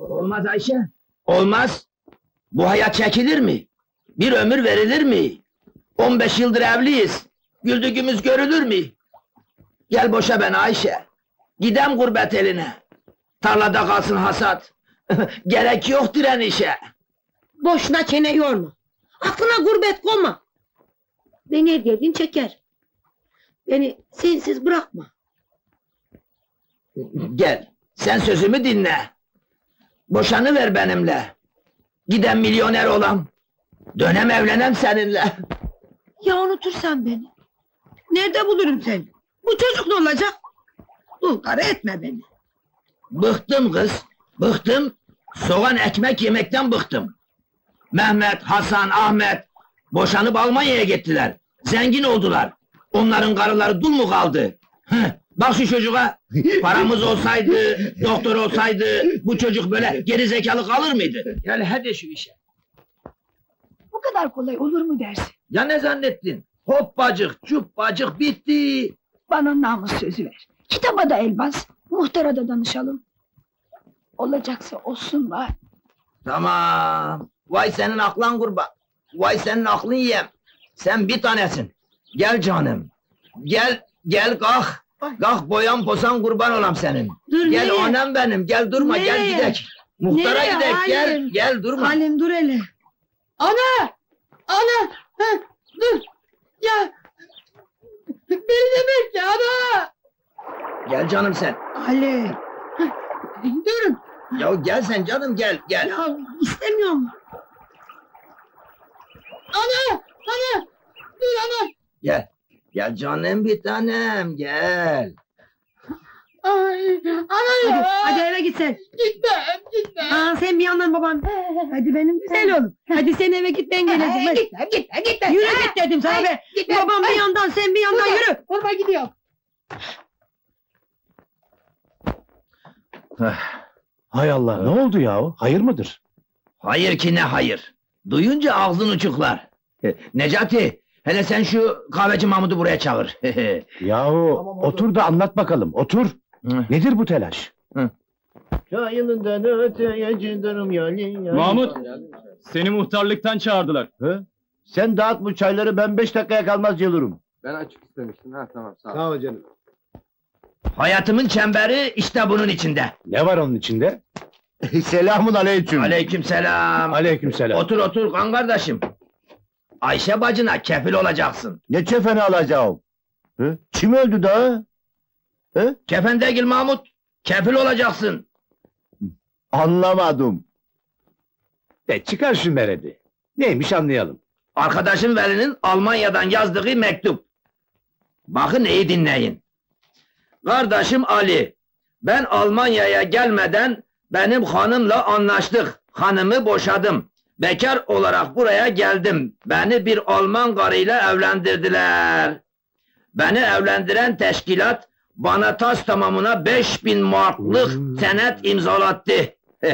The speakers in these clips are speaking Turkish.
Olmaz Ayşe, olmaz. Bu hayat çekilir mi? Bir ömür verilir mi? 15 yıldır evliyiz, güldüğümüz görülür mü? Gel boşa beni Ayşe, gidem gurbet eline. Tarlada kalsın hasat, gerek yok direnişe. Boşuna çene yorma. Aklına gurbet koyma. Beni evdedin çeker. Beni sensiz bırakma. Gel, sen sözümü dinle. Boşanıver benimle. Gidem milyoner olam. Dönem evlenem seninle. Ya unutursan beni? Nerede bulurum seni? Bu çocuk ne olacak? Dul karı etme beni. Bıktım kız, bıktım. Soğan ekmek yemekten bıktım. Mehmet, Hasan, Ahmet boşanıp Almanya'ya gittiler. Zengin oldular. Onların karıları dul mu kaldı? Heh, bak şu çocuğa. Paramız olsaydı, doktor olsaydı bu çocuk böyle geri zekalı kalır mıydı? Yani hadi şu işe. Bu kadar kolay olur mu dersin? Ya ne zannettin? Hoppacık, cuppacık bitti. Bana namus sözü ver. Kitaba da el bas. Muhtara da danışalım. Olacaksa olsun var. Tamam. Vay senin aklın kurban. Vay senin aklın yiyem. Sen bir tanesin. Gel canım. Gel kalk. Kalk boyan posan kurban olam senin. Dur, gel nereye? anam benim. Gel durma gel Nereye? gidek. Muhtara Nereye? gidek gel. Halim? Gel durma. Halim dur hele. Ana! Ana! Ha, dur! Ya! Beni de bekle ana! Gel canım sen. Ali! Durun! Ya gel sen canım gel. Ya istemiyorum. Ana! Ana! Dur ana! Gel. Gel canım bir tanem gel. Ay, ana ya! Hadi eve git sen. Gitmem. Aa, sen bir yandan babam. Hadi benim güzel oğlum. Hadi sen eve git ben geleceğim. Gitmem. Yürü git dedim sana be. Babam bir yandan sen bir yandan yürü. Vurma gidiyor. Hay Allah, ne oldu yahu? Hayır mıdır? Hayır ki ne hayır. Duyunca ağzın uçuklar. Necati, hele sen şu kahveci Mahmud'u buraya çağır. Yahu, otur da anlat bakalım, otur. Nedir bu telaş? Çayından öteye giderim yani. Mahmut, seni muhtarlıktan çağırdılar. Hı? Sen dağıt bu çayları, ben 5 dakikaya kalmaz gelirim. Ben açık istemiştim. Ha tamam sağ ol. Sağ ol canım. Hayatımın çemberi işte bunun içinde. Ne var onun içinde? Selamun aleyküm. Aleykümselam. Aleykümselam. Otur kan kardeşim. Ayşe bacına kefil olacaksın. Ne çefeni alacağım? Hı? Kim öldü daha? Hı? Kefen değil Mahmut. Kefil olacaksın. Anlamadım. Çıkar şu meredi. Neymiş anlayalım. Arkadaşım Veli'nin Almanya'dan yazdığı mektup. Bakın iyi dinleyin. Kardeşim Ali, ben Almanya'ya gelmeden benim hanımla anlaştık. Hanımı boşadım. Bekar olarak buraya geldim. Beni bir Alman karıyla evlendirdiler. Beni evlendiren teşkilat bana tas tamamına 5000 marklık senet imzalattı.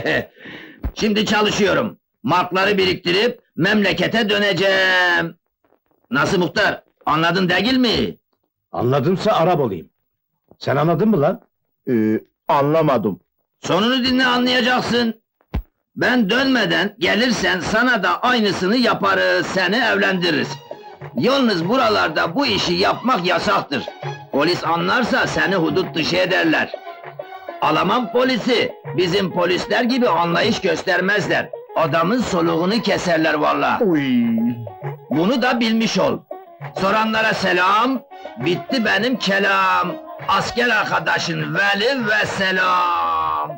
Şimdi çalışıyorum. Markları biriktirip memlekete döneceğim. Nasıl muhtar? Anladın değil mi? Anladımsa Arap olayım. Sen anladın mı lan? Anlamadım. Sonunu dinle anlayacaksın. Ben dönmeden gelirsen sana da aynısını yaparız, seni evlendiririz. Yalnız buralarda bu işi yapmak yasaktır. Polis anlarsa seni hudut dışı ederler. Alman polisi, bizim polisler gibi anlayış göstermezler. Adamın soluğunu keserler vallahi. Uy. Bunu da bilmiş ol. Soranlara selam, bitti benim kelam. Asker arkadaşın Veli ve selam.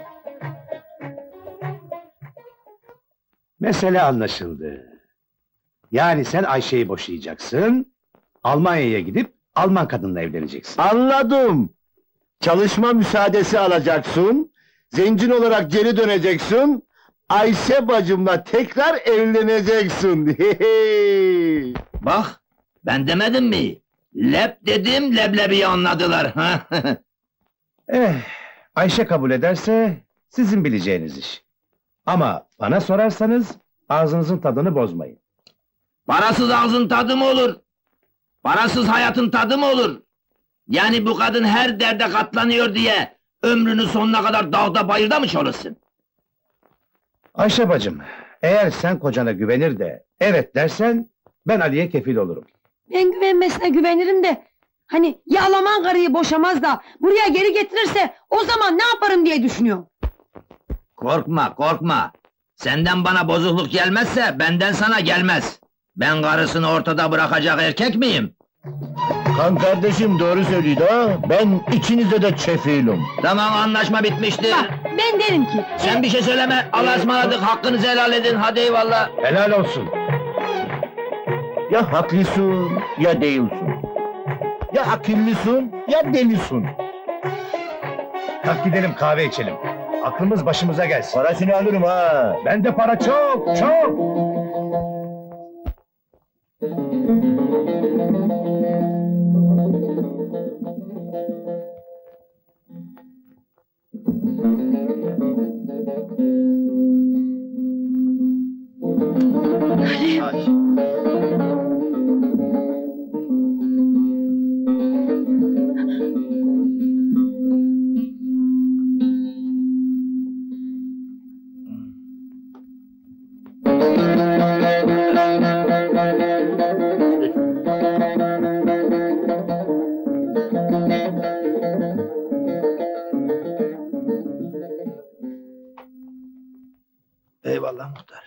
Mesele anlaşıldı. Yani sen Ayşe'yi boşayacaksın, Almanya'ya gidip Alman kadınla evleneceksin. Anladım. Çalışma müsaadesi alacaksın. Zengin olarak geri döneceksin. Ayşe bacımla tekrar evleneceksin. Bak, ben demedim mi? Lep dedim, leblebiyi anladılar. Ayşe kabul ederse sizin bileceğiniz iş. Ama bana sorarsanız ağzınızın tadını bozmayın. Parasız ağzın tadı mı olur? Parasız hayatın tadı mı olur? Yani bu kadın her derde katlanıyor diye ömrünün sonuna kadar dağda bayırda mı çalışsın? Ayşe bacım, eğer sen kocana güvenir de evet dersen ben Ali'ye kefil olurum. Ben güvenmesine güvenirim de... Hani ya Alman karıyı boşamaz da buraya geri getirirse o zaman ne yaparım diye düşünüyorum. Korkma, korkma. Senden bana bozukluk gelmezse benden sana gelmez. Ben karısını ortada bırakacak erkek miyim? Kan kardeşim doğru söylüyor da ben ikinize de çefilim. Tamam, anlaşma bitmiştir. Bak ben derim ki... Sen bir şey söyleme, Allah'a ısmarladık, hakkınızı helal edin, hadi eyvallah. Helal olsun. Ya haklısın ya değilsin. Ya akıllısın ya delisin. Kalk gidelim kahve içelim. Aklımız başımıza gelsin. Parasını alırım ha. Bende para çok, çok! Eyvallah muhtar.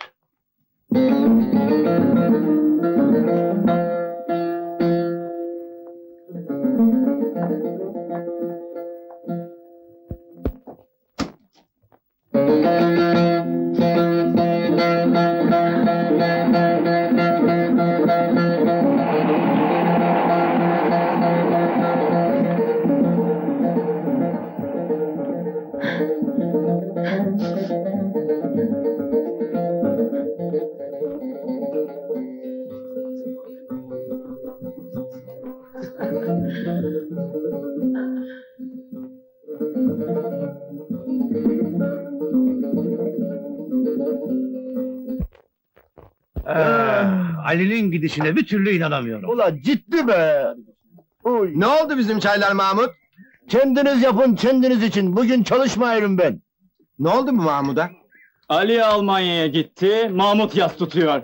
Ali'nin gidişine bir türlü inanamıyorum. Ulan ciddi be. Oy. Ne oldu bizim çaylar Mahmut? Kendiniz yapın kendiniz için. Bugün çalışmayırım ben. Ne oldu bu Mahmut'a? Ali Almanya'ya gitti, Mahmut yas tutuyor.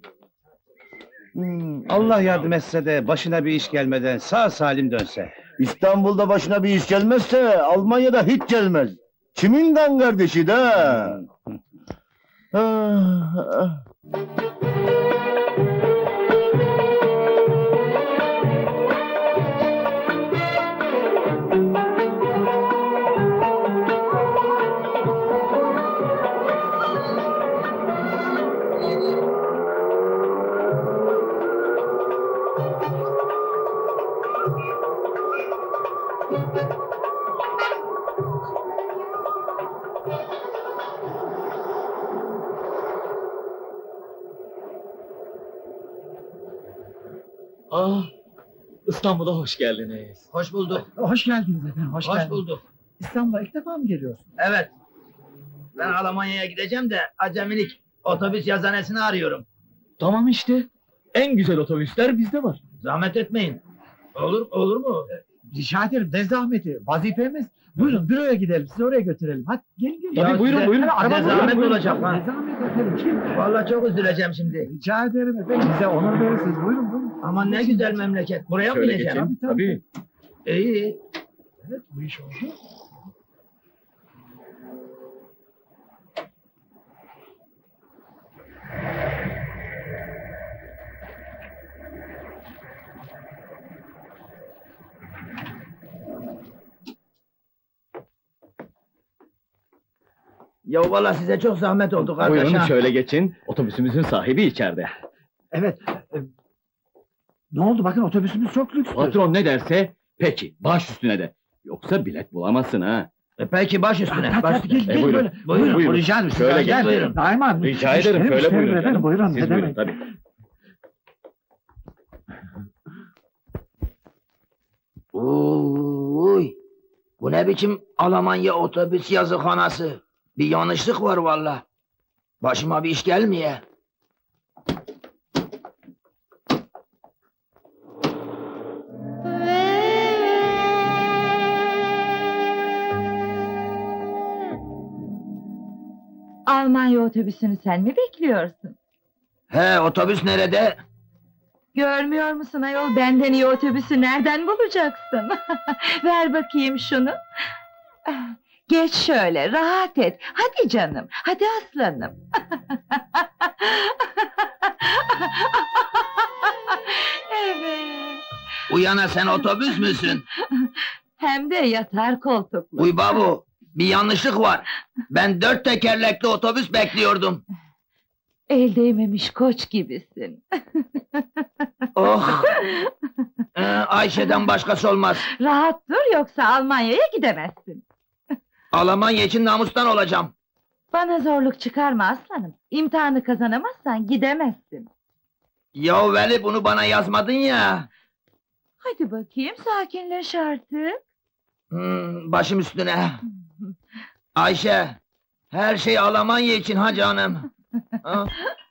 Allah yardım etse de başına bir iş gelmeden sağ salim dönse. İstanbul'da başına bir iş gelmezse Almanya'da hiç gelmez. Kimin kan kardeşi de? Ah, ah. Ah, İstanbul'a hoş geldiniz. Hoş bulduk. Hoş geldiniz efendim, hoş, Hoş geldiniz. bulduk. İstanbul'a ilk defa mı geliyorsun? Evet. Ben Almanya'ya gideceğim de acemilik otobüs yazanesini arıyorum. Tamam işte, en güzel otobüsler bizde var. Zahmet etmeyin. Olur mu? Rica ederim, ne zahmeti, vazifemiz. Buyurun, büroya gidelim, sizi oraya götürelim. Hadi gelin gelin. Tabii, buyurun, buyurun. Hadi, araba Size buyurun, zahmet buyurun. olacak, ha. Ne zahmet efendim, kim? Vallahi çok üzüleceğim şimdi. Rica ederim efendim, bize onur verirsiniz. Buyurun, buyurun. Aman ne güzel memleket. Buraya mı Şöyle bineceğim? geçin, Tabii, tabii. İyi. Evet, bu iş oldu. Ya vallahi size çok zahmet oldu kardeş. Buyurun ha. şöyle geçin, otobüsümüzün sahibi içeride. Evet. Ne oldu, bakın otobüsümüz çok lüks. Patron ne derse, peki, baş üstüne de. Yoksa bilet bulamazsın ha. Peki baş üstüne. Hadi, Baş hadi, üstüne. gelin, gelin buyurun, böyle. buyurun, Buyurun, buyurun. rica ederim. Şöyle siz gelin, buyurun. Daima. Rica ederim, şöyle müşterim, buyurun. efendim, canım. buyurun, Siz ne buyurun, demek. tabii. Uy. Bu ne biçim Almanya otobüs yazıkhanası? Bir yanlışlık var vallahi. Başıma bir iş gelmeye. Almanya otobüsünü sen mi bekliyorsun? He, otobüs nerede? Görmüyor musun ayol, benden iyi otobüsü nereden bulacaksın? Ver bakayım şunu. Geç şöyle, rahat et. Hadi canım, hadi aslanım. Evet. Uyana sen otobüs müsün? Hem de yatar koltuklu. Uy babu, bir yanlışlık var. Ben 4 tekerlekli otobüs bekliyordum. El değmemiş koç gibisin. Oh! Ayşe'den başkası olmaz. Rahat dur, yoksa Almanya'ya gidemezsin. Almanya için namustan olacağım. Bana zorluk çıkarma aslanım. İmtihanı kazanamazsan gidemezsin. Ya Veli, bunu bana yazmadın ya. Hadi bakayım, sakinleş artık. Başım üstüne. Ayşe, her şey Almanya için ha canım. Ha?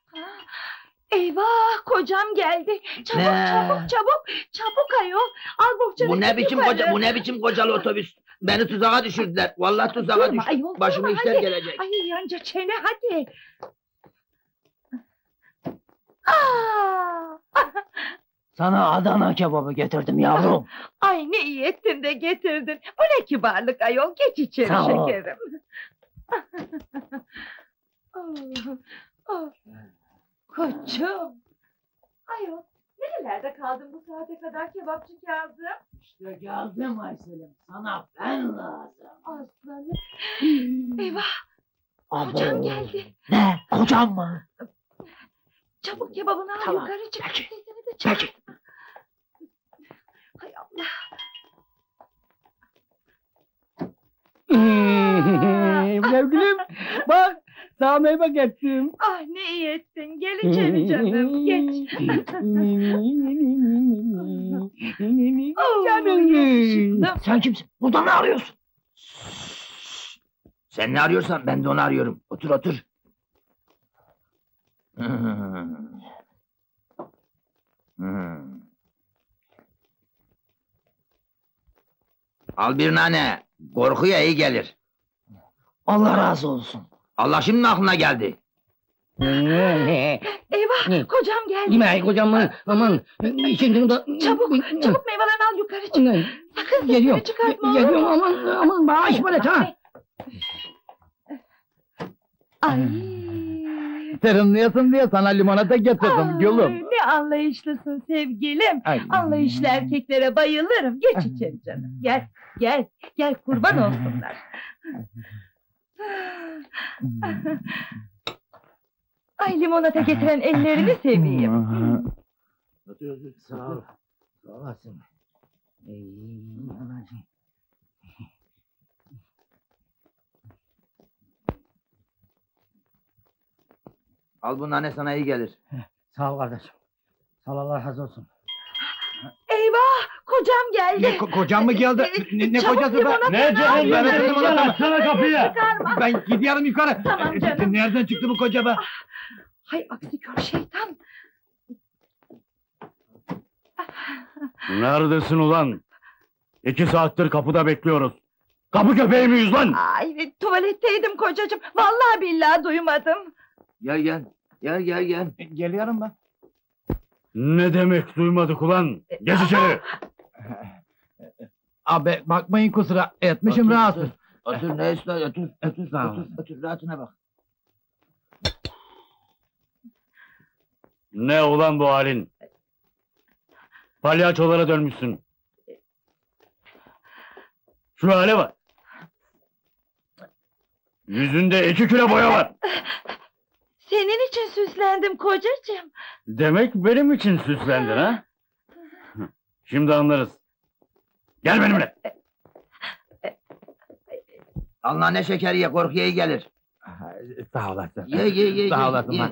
Eyvah, kocam geldi. Çabuk, Ne? çabuk, çabuk, çabuk ayol. Al bohçanı. Bu ne git biçim yukarı. bu ne biçim kocalı otobüs? Beni tuzağa düşürdüler. Vallahi tuzağa Durma düştüm. ayol, Başıma durma, işler hadi. gelecek. Ay yanca çene, hadi. Aa! Sana Adana kebabı getirdim yavrum. Ay ne iyi ettin de getirdin. Bu ne kibarlık ayol, geç içeri Sağ ol. şekerim. Oh, oh. Koçum. Ayol, nerelerde kaldın bu saate kadar kebapçı Kazım? İşte geldim Aysel'im. Sana ben lazım. Aslanım. Eyvah, kocam geldi. Ne? Kocam mı? Çabuk kebabını al, Tamam, yukarı çık. peki, Sesini de çık. peki. Hay Allah. Sevgilim, bak, sana meyve getirdim. Ah ne iyi ettin. Gel içeri canım. Geç. Oh, yakışıklım. Sen kimsin? Burada ne arıyorsun? Sen ne arıyorsan ben de onu arıyorum. Otur otur. Al bir nane. Korkuya iyi gelir. Allah razı olsun. Allah şimdi aklına geldi. Eyvah, kocam geldi. Yemeği kocamın aman şimdi de Çabuk, çabuk meyvelerini al, yukarı çık. Sakın Geliyorum. sesini çıkartma. olur mu? Geliyorum aman bağış böyle ha. Ay. Serinleyesin diye sana limonata getirdim gülüm. Ne anlayışlısın sevgilim. Ay. Anlayışlı erkeklere bayılırım. Geç içeri canım. Gel, gel, gel kurban olsunlar. Ay limonata getiren ellerini seveyim. Sağ ol. Sağ olasın. Al bu nane, sana iyi gelir. Sağ ol kardeşim. Sağ ol, Allah razı olsun. Eyvah, kocam geldi. Kocam mı geldi? Ne Çabuk kocası be? limonata Ne canım? al, Ben yukarı limonata mı? Açsana kapıyı. Çıkarma. Ben gidiyorum yukarı. Tamam canım. Nereden çıktı bu koca be? Hay aksi kör şeytan. Neredesin ulan? 2 saattir kapıda bekliyoruz. Kapı köpeği miyiz lan? Ay tuvaletteydim kocacığım. Vallahi billahi duymadım. Gel gel. Gel gel gel. Geliyorum ben. Ne demek duymadık ulan? Geç içeri. Abi bakmayın kusura etmişim Otur, rahatsız. Otur ne ister? Otur. Otur. Sağ ol. Otur. Rahatına bak. Ne ulan bu halin? Palyaçolara dönmüşsün. Şu hale bak. Yüzünde 2 kilo boya var. Senin için süslendim kocacığım. Demek benim için süslendin ha? Şimdi anlarız. Gel benimle. Al nane şekeri ye, korkuya iyi gelir. Sağ olasın. Ye. Sağ olasın ye. lan.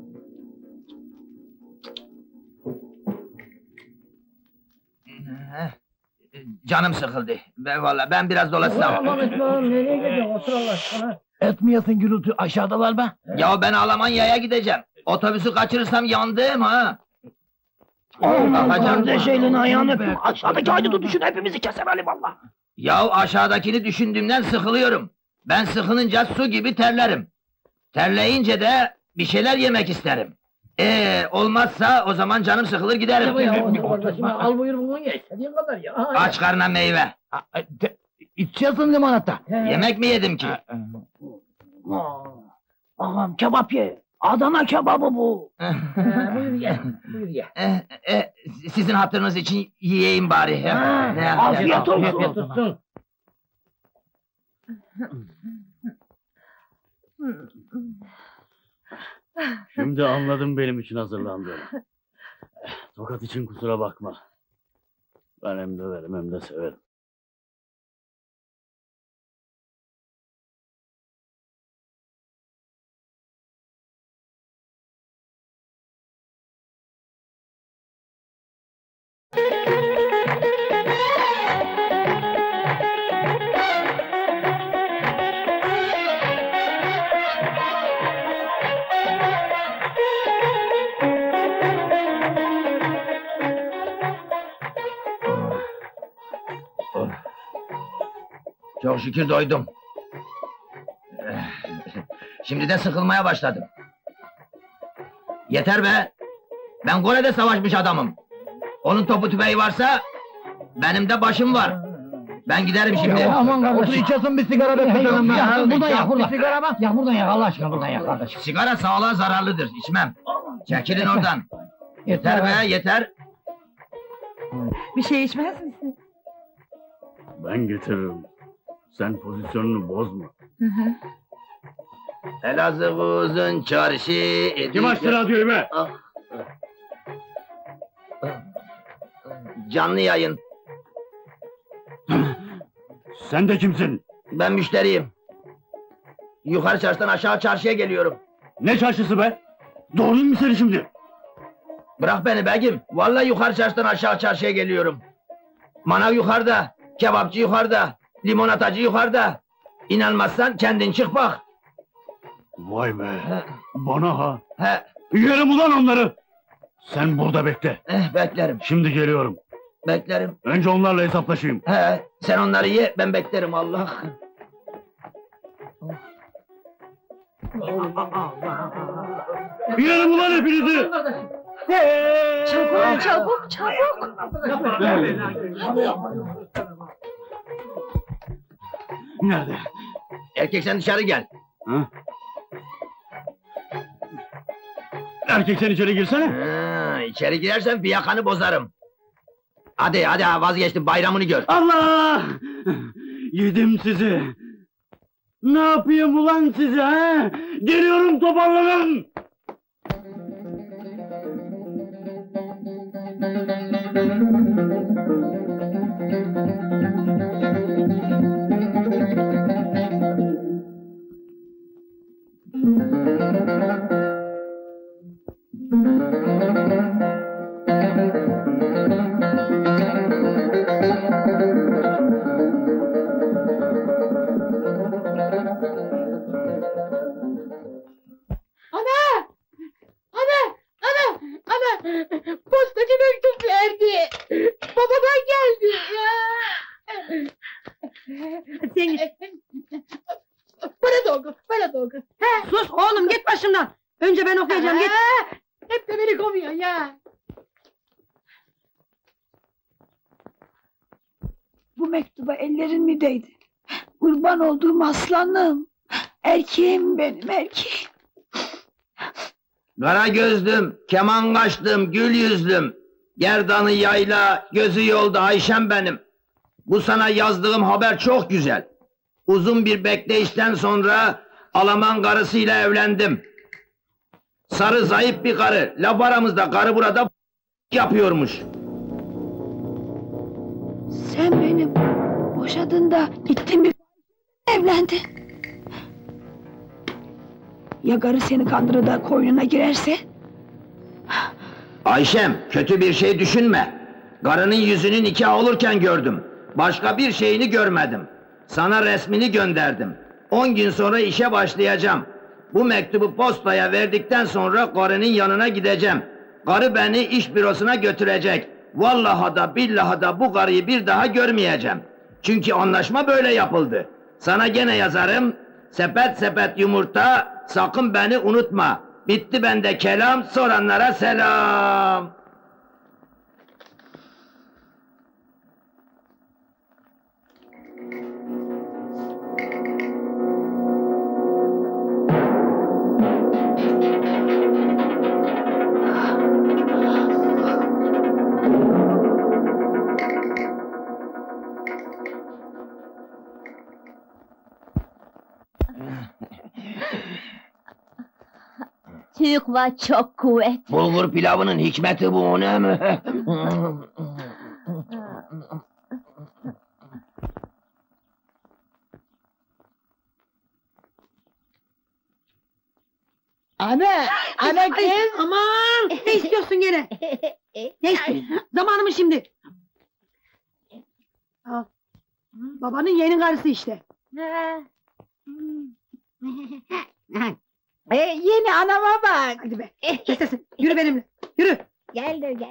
Canım sıkıldı. Vallahi ben biraz dolaşsam. Aman İsmail, nereye gidiyorsun? Otur Allah aşkına. Etmiyorsun gürültü aşağıdalar be. Ya ben Almanya'ya gideceğim. Otobüsü kaçırırsam yandım ha. Bakacağım. ayağını öptüm. Aşağıdaki ayını düşün, hepimizi keser Ali valla. Ya aşağıdakini düşündüğümden sıkılıyorum. Ben sıkılınca su gibi terlerim. Terleyince de bir şeyler yemek isterim. Olmazsa o zaman canım sıkılır giderim. Al buyur bunu ye. İstediğin kadar ya. Aç karnına meyve. İçiyorsun limonata. Yemek mi yedim ki? Ağam kebap ye. Adana kebabı bu. Buyur ye. Buyur ye. Sizin hatırınız için yiyeyim bari. Ne Afiyet yapayım? olsun. Afiyet olsun. Şimdi anladım benim için hazırlandığını. Tokat için kusura bakma. Ben hem döverim hem de severim. Çok şükür doydum. Şimdi de sıkılmaya başladım. Yeter be! Ben Kore'de savaşmış adamım. Onun topu tüfeği varsa, benim de başım var. Ben giderim şimdi. Aman kardeşim. Otur içiyorsun bir sigara be. Buradan yak buradan. Bir sigara bak. Yak buradan yak Allah aşkına buradan yak kardeşim. Sigara sağlığa zararlıdır, içmem. Çekilin oradan. Yeter be, yeter. Bir şey içmez misin? Ben getiririm. Sen pozisyonunu bozma. Hı hı. Elazığ uzun çarşı... Kim açtı radyoyu be? Canlı yayın. Sen de kimsin? Ben müşteriyim. Yukarı çarşıdan aşağı çarşıya geliyorum. Ne çarşısı be? Doğrayayım mı seni şimdi? Bırak beni begim. Vallahi yukarı çarşıdan aşağı çarşıya geliyorum. Manav yukarıda, kebapçı yukarıda, limonatacı yukarıda. İnanmazsan kendin çık bak. Vay be! Bana ha! He, Yerim ulan onları! Sen burada bekle. beklerim, Şimdi geliyorum. beklerim. Önce onlarla hesaplaşayım. He, sen onları ye, ben beklerim Allah. Yerim ulan hepinizi! Çabuk çabuk çabuk. Nerede? Erkek sen dışarı gel. Hı? Erkek sen içeri girsene. İçeri girersen fiyakanı bozarım. Hadi vazgeçtim, bayramını gör. Allah! Yedim sizi! Ne yapayım ulan size ha? Geliyorum toparlanın! Postacı mektup verdi. Babadan geldi. Sen git. Bana da oku. Sus oğlum git başımdan. Önce ben okuyacağım git. Hep de beni kovuyor ya. Bu mektuba ellerin mi değdi? Kurban olduğum aslanım. Erkeğim benim erkeğim. Kara gözlüm, keman kaşlım, gül yüzlüm. Gerdanı yayla, gözü yolda Ayşem benim. Bu sana yazdığım haber çok güzel. Uzun bir bekleyişten sonra Alaman karısıyla evlendim. Sarı zayıf bir karı, laf aramızda karı burada yapıyormuş. Sen benim boşadın da gittin bir evlendin. Ya karı seni kandırır da koynuna girerse? Ayşem, kötü bir şey düşünme. Karının yüzünü nikah olurken gördüm. Başka bir şeyini görmedim. Sana resmini gönderdim. 10 gün sonra işe başlayacağım. Bu mektubu postaya verdikten sonra karının yanına gideceğim. Karı beni iş bürosuna götürecek. Vallahi da billahi da bu karıyı bir daha görmeyeceğim. Çünkü anlaşma böyle yapıldı. Sana gene yazarım. Sepet sepet yumurta, sakın beni unutma. Bitti bende kelam, soranlara selam. Türk var çok kuvvet. Bulgur pilavının hikmeti bu, ne mi? Ana kız. Aman ne istiyorsun gene? Ne istiyorsun? Zamanı mı şimdi? Al. Babanın yeni karısı işte. Yeni anama bak. Hadi be. Kes sesini. Yürü benimle. Yürü. Geldim.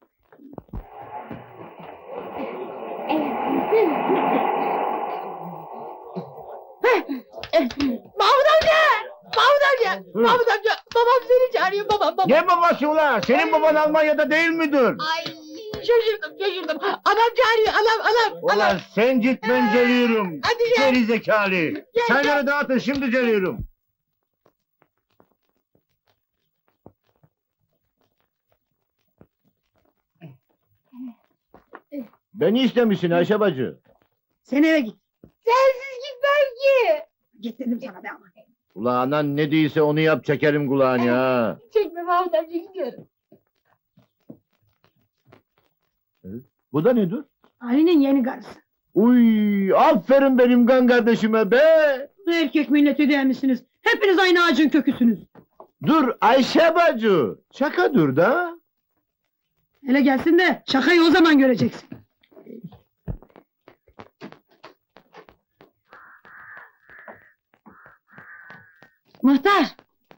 Mahmut amca! Babam seni çağırıyor, babam. Ne babası ulan? Senin baban Almanya'da değil midir? Ay, şaşırdım. Adam çağırıyor, anam. Ulan sen git, ben geliyorum. Hadi gel. Geri zekalı. Çayları dağıtın, şimdi geliyorum. Beni istemişsin Ayşe bacı. Sen eve git. Sensiz gitmem ki. Git dedim sana be ama. Ulan anan ne değilse onu yap, çekerim kulağını ha. Çekme Mahmut amca, gidiyorum. Bu da nedir? Ali'nin yeni karısı. Uy, aferin benim kan kardeşime be! Erkek milleti değil misiniz? Hepiniz aynı ağacın köküsünüz. Dur Ayşe bacı, şaka dur da. Hele gelsin de şakayı o zaman göreceksin. Muhtar!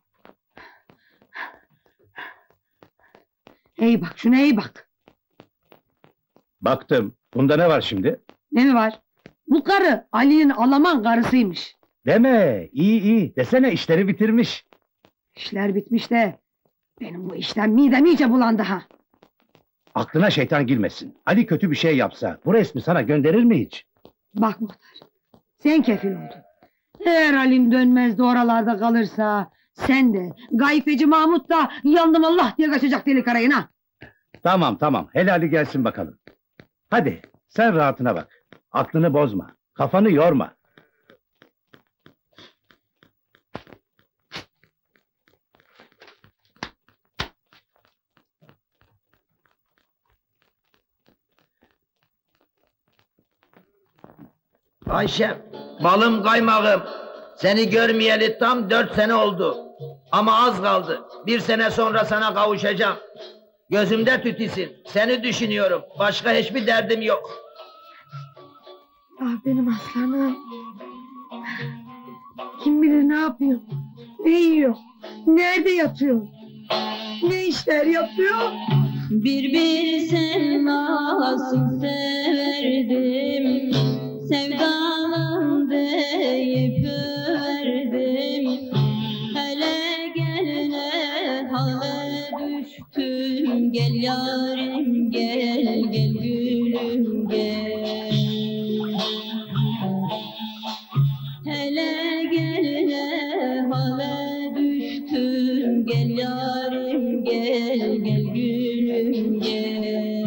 İyi bak, şuna iyi bak. Baktım. Bunda ne var şimdi? Ne mi var? Bu karı Ali'nin Alaman karısıymış. Deme, iyi. Desene işleri bitirmiş. İşler bitmiş de benim bu işten midem iyice bulandı ha. Aklına şeytan girmesin. Ali kötü bir şey yapsa, bu resmi sana gönderir mi hiç? Bak Muhtar, sen kefil oldun. Eğer Ali'm dönmez de oralarda kalırsa, sen de, gayfeci Mahmut da yandım Allah diye kaçacak deli karayına. Tamam, helali gelsin bakalım. Hadi, sen rahatına bak. Aklını bozma, kafanı yorma. Ayşem, balım kaymağım. Seni görmeyeli tam 4 sene oldu. Ama az kaldı. 1 sene sonra sana kavuşacağım. Gözümde tütisin. Seni düşünüyorum. Başka hiçbir derdim yok. Ah benim aslanım. Kim bilir ne yapıyor, ne yiyor, nerede yatıyor, ne işler yapıyor? Bir sevmasın severdim, sevdalam deyip verdim. Hele gel ne hale düştüm, gel yarim gel, gel gülüm gel. Hele gel ne hale düştüm, gel yarim gel, gel gülüm gel.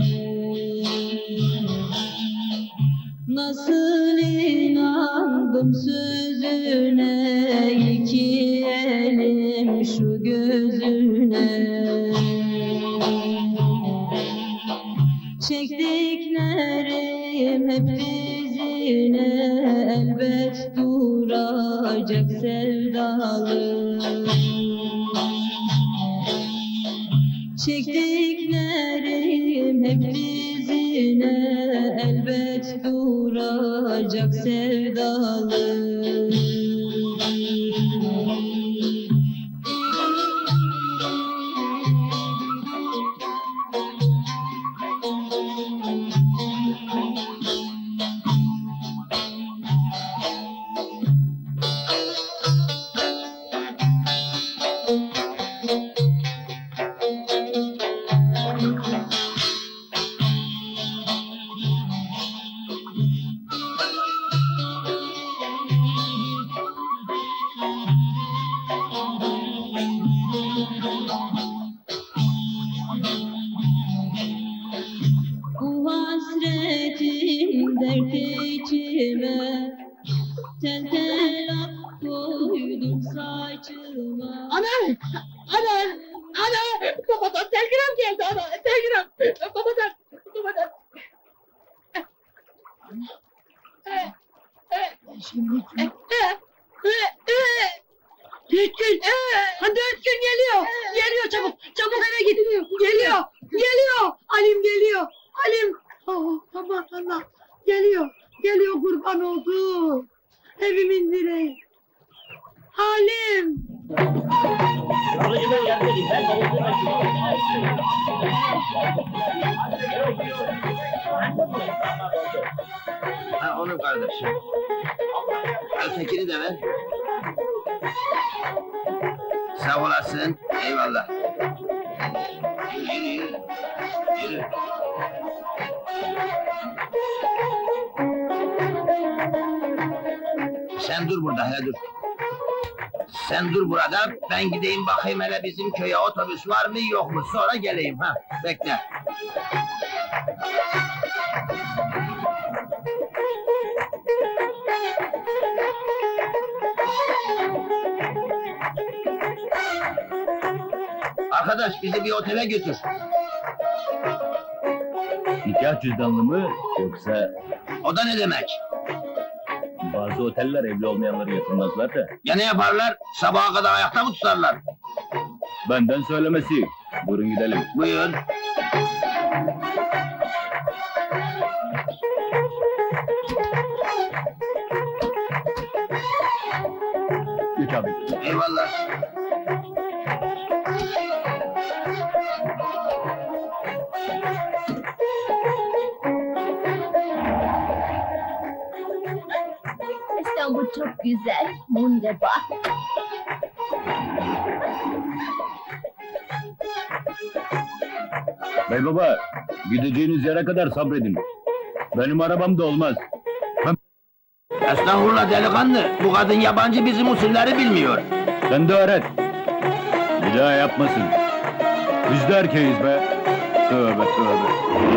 Nasıl inandım sözüne, iki elim şu gözüne. Çektiklerim hep dizine, elbet duracak sevdalı. Çektiklerim hep dizine, elbet duracak sevdalı. Bu hasretim dert içime, tel tel ak koydum saçıma. Ana! Ana! Ana! Babadan telgram geldi ana! Telgram! Babadan! Babadan! Şimdi Dörtgün! Ha Dörtgün geliyor! Geliyor çabuk! Çabuk eve git! Geliyor! Geliyor! Halim geliyor! Halim! Oh, aman Allah! Geliyor! Geliyor kurban oldu! Evimin direği! Halim! Ha onun kardeşi. Ötekini de ver. Sağ olasın. Eyvallah. Yürü yürü. Yürü. Sen dur burada, hele dur. Sen dur burada, ben gideyim bakayım hele bizim köye otobüs var mı yok mu, sonra geleyim ha. Bekle. Arkadaş bizi bir otele götür. Nikah cüzdanlı mı yoksa O da ne demek? bazı oteller evli olmayanları yatırmazlar da. Ya ne yaparlar? Sabaha kadar ayakta mı tutarlar? Benden söylemesi. Buyurun gidelim. Buyur. Üç abi. Eyvallah. İstanbul çok güzel. Wunderbar. Bey baba, gideceğiniz yere kadar sabredin. Benim arabam da olmaz. Estağfurullah delikanlı, bu kadın yabancı, bizim usulleri bilmiyor. Sen de öğret. Bir daha yapmasın. Biz de erkeğiz be. Tövbe tövbe.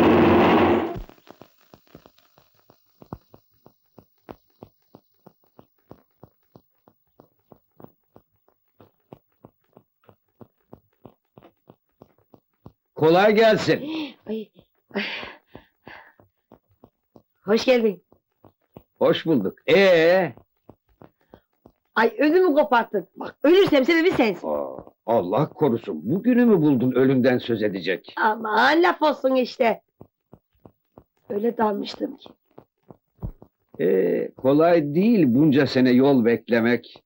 Kolay gelsin. Ay. Hoş geldin. Hoş bulduk. Ay ödümü koparttın. Bak ölürsem sebebi sensin. Allah korusun, bugünü mü buldun ölümden söz edecek? Aman laf olsun işte. Öyle dalmıştım ki. Kolay değil bunca sene yol beklemek.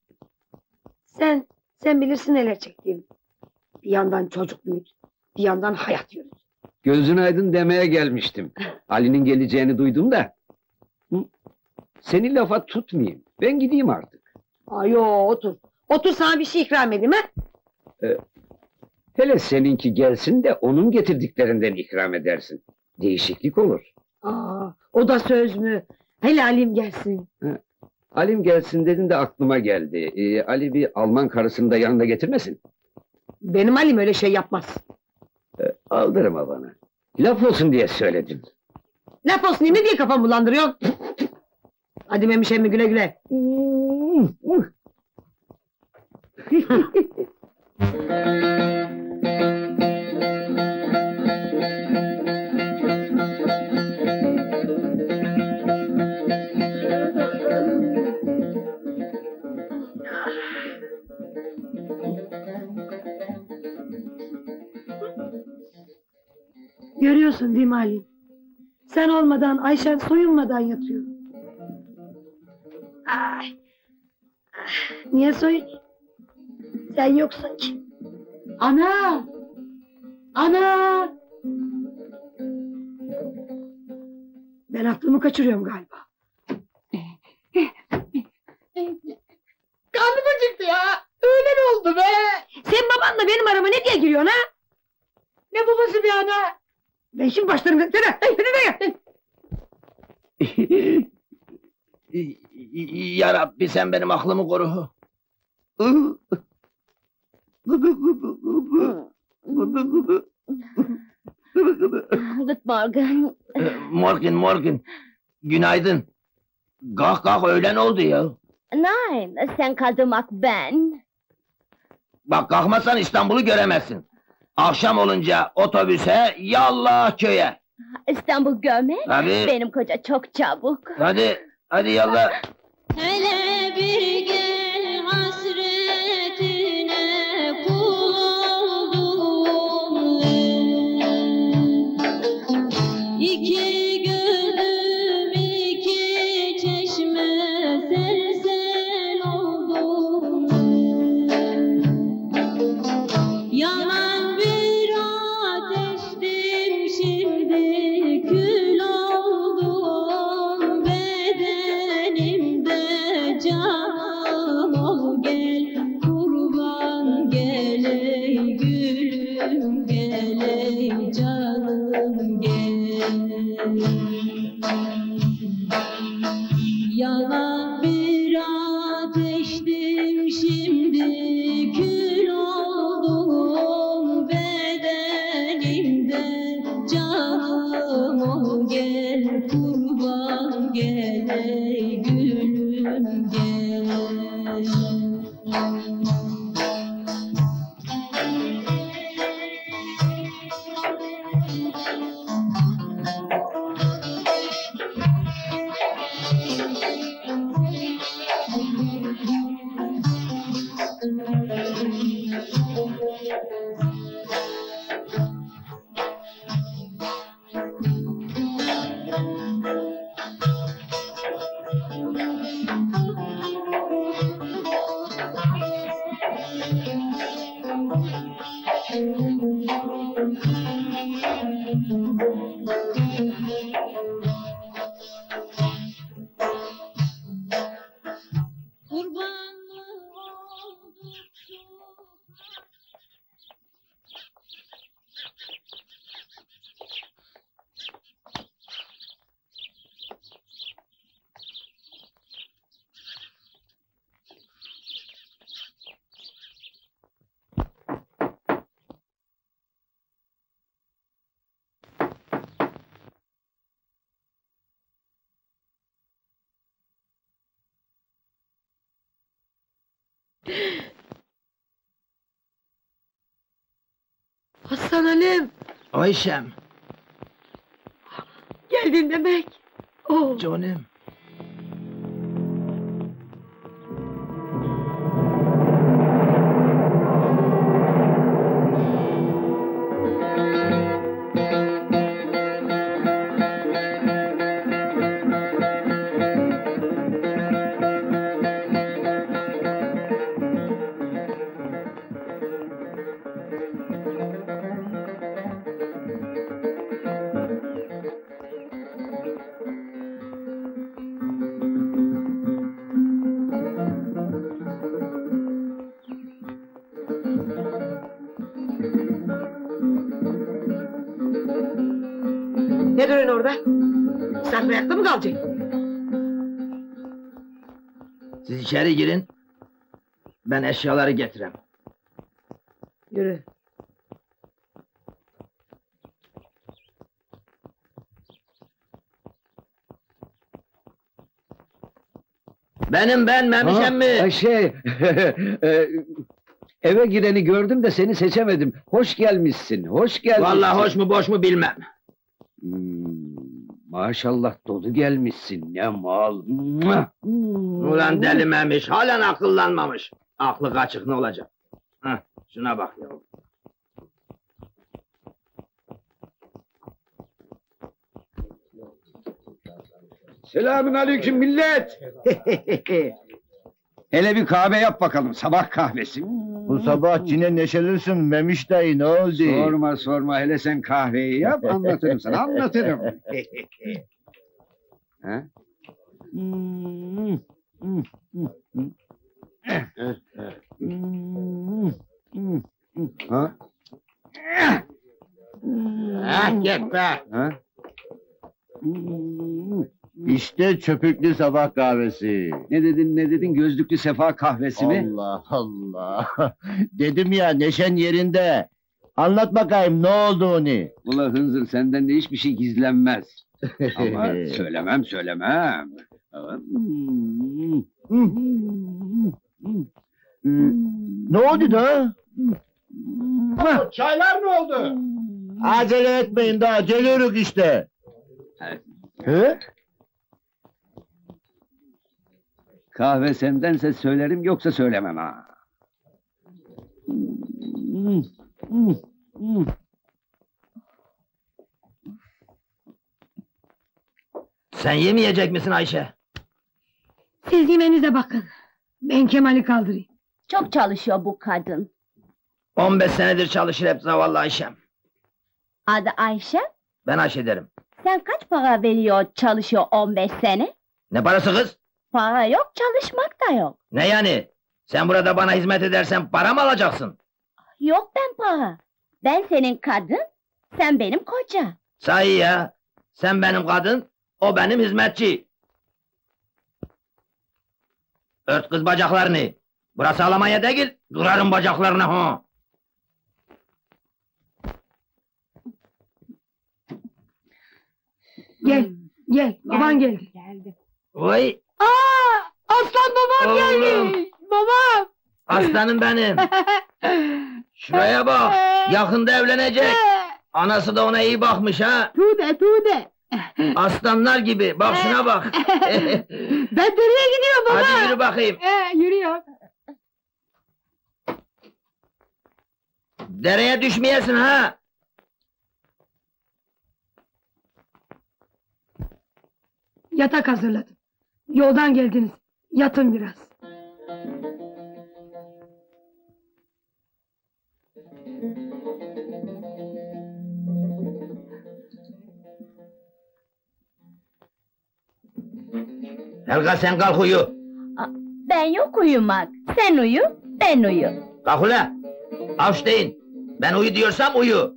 Sen bilirsin neler çektiğimi. Bir yandan çocuk büyüt, bir yandan hayat yürüt. Gözün aydın demeye gelmiştim. Ali'nin geleceğini duydum da. Seni lafa tutmayayım, ben gideyim artık. Ayo otur. Otur sana bir şey ikram edeyim ha. Hele seninki gelsin de onun getirdiklerinden ikram edersin. Değişiklik olur. O da söz mü? Hele Halim gelsin. Alim gelsin dedin de aklıma geldi. Ali bir Alman karısını da yanında getirmesin. Benim Halim öyle şey yapmaz. Aldırma bana. Laf olsun diye söyledim. Laf olsun ne diye kafamı bulandırıyorsun? Hadi Memiş emmi güle güle. Görüyorsun değil mi Halim? Sen olmadan Ayşen soyunmadan yatıyor. Ay. Niye soyun? Sen yoksun ki. Ana! Ana! Ben aklımı kaçırıyorum galiba. Karnım acıktı ya! Öğlen oldu be! Sen babanla benim arama ne diye giriyorsun ha? Ne babası bir ana? Ben şimdi başlarım... Ya Rabbi sen benim aklımı koru. Good morning. Morgan. Günaydın. Kalk öğlen oldu ya. Nein, sen kaldımak ben. Bak kalkmazsan İstanbul'u göremezsin. Akşam olunca otobüse yallah köye. İstanbul görmek? Tabii. Benim koca çok çabuk. Hadi yallah. Hele bir gel hasretine kul oldum. İki gözüm iki çeşme sel oldum. Yanan bir ateştim şimdi kül oldum. Bedenimde can ol gel kurban gel ey gülüm gel ey canım gel. Yanan bir ateştim şimdi kül oldum. Bedenimde canım ol gel kurban gel ey gülüm gel. Hasan Halim, Ayşem, geldin demek. Oh. canım. Ne duruyorsun orada? Sen ayakta mı kalacaksın? Siz içeri girin. Ben eşyaları getirem. Yürü. Ben Memiş emmi. Eve gireni gördüm de seni seçemedim. Hoş gelmişsin, hoş gelmişsin. Vallahi hoş mu boş mu bilmem. Maşallah dolu gelmişsin, ne mal. Ulan deli Memiş, halen akıllanmamış. Aklı kaçık ne olacak? Hah, şuna bak ya. Selamünaleyküm millet. Hele bir kahve yap bakalım, sabah kahvesi. Bu sabah yine neşelisin Memiş dayı, ne oldu? Sorma, hele sen kahveyi yap, anlatırım sana, anlatırım. Ha? Ha? Git be! Ha? İşte çöpüklü sabah kahvesi. Ne dedin gözlüklü sefa kahvesi Allah Allah! Dedim ya, neşen yerinde. Anlat bakayım, ne oldu onu? Ula hınzır, senden de hiçbir şey gizlenmez. Ama söylemem. Ne oldu da? Çaylar ne oldu? Acele etmeyin, daha geliyoruz işte. He? Kahve sendense söylerim, yoksa söylemem ha. Sen yemeyecek misin Ayşe? Siz yemeğinize bakın. Ben Kemal'i kaldırayım. Çok çalışıyor bu kadın. 15 senedir çalışır hep zavallı Ayşem. Adı Ayşe. Ben Ayşe derim. Sen kaç para veriyor çalışıyor 15 sene? Ne parası kız? Para yok, çalışmak da yok. Ne yani? Sen burada bana hizmet edersen para mı alacaksın? Yok ben para. Ben senin kadın, sen benim koca. Sahi ya. Sen benim kadın, o benim hizmetçi. Ört kız bacaklarını. Burası Almanya değil, kırarım bacaklarını ha. Gel, baban geldi. Vay, Aslan babam Oğlum. geldi. Babam. aslanım benim. Şuraya bak, yakında evlenecek. Anası da ona iyi bakmış ha. Tuğde. Aslanlar gibi, bak şuna bak. Ben nereye gidiyorum baba? Hadi yürü bakayım. Yürüyor. Dereye düşmeyesin ha. Yatak hazırladım. Yoldan geldiniz. Yatın biraz. Helga sen kalk uyu. Ben yok uyumak. Sen uyu, ben uyu. Kalk ula. Avş deyin. Ben uyu diyorsam uyu.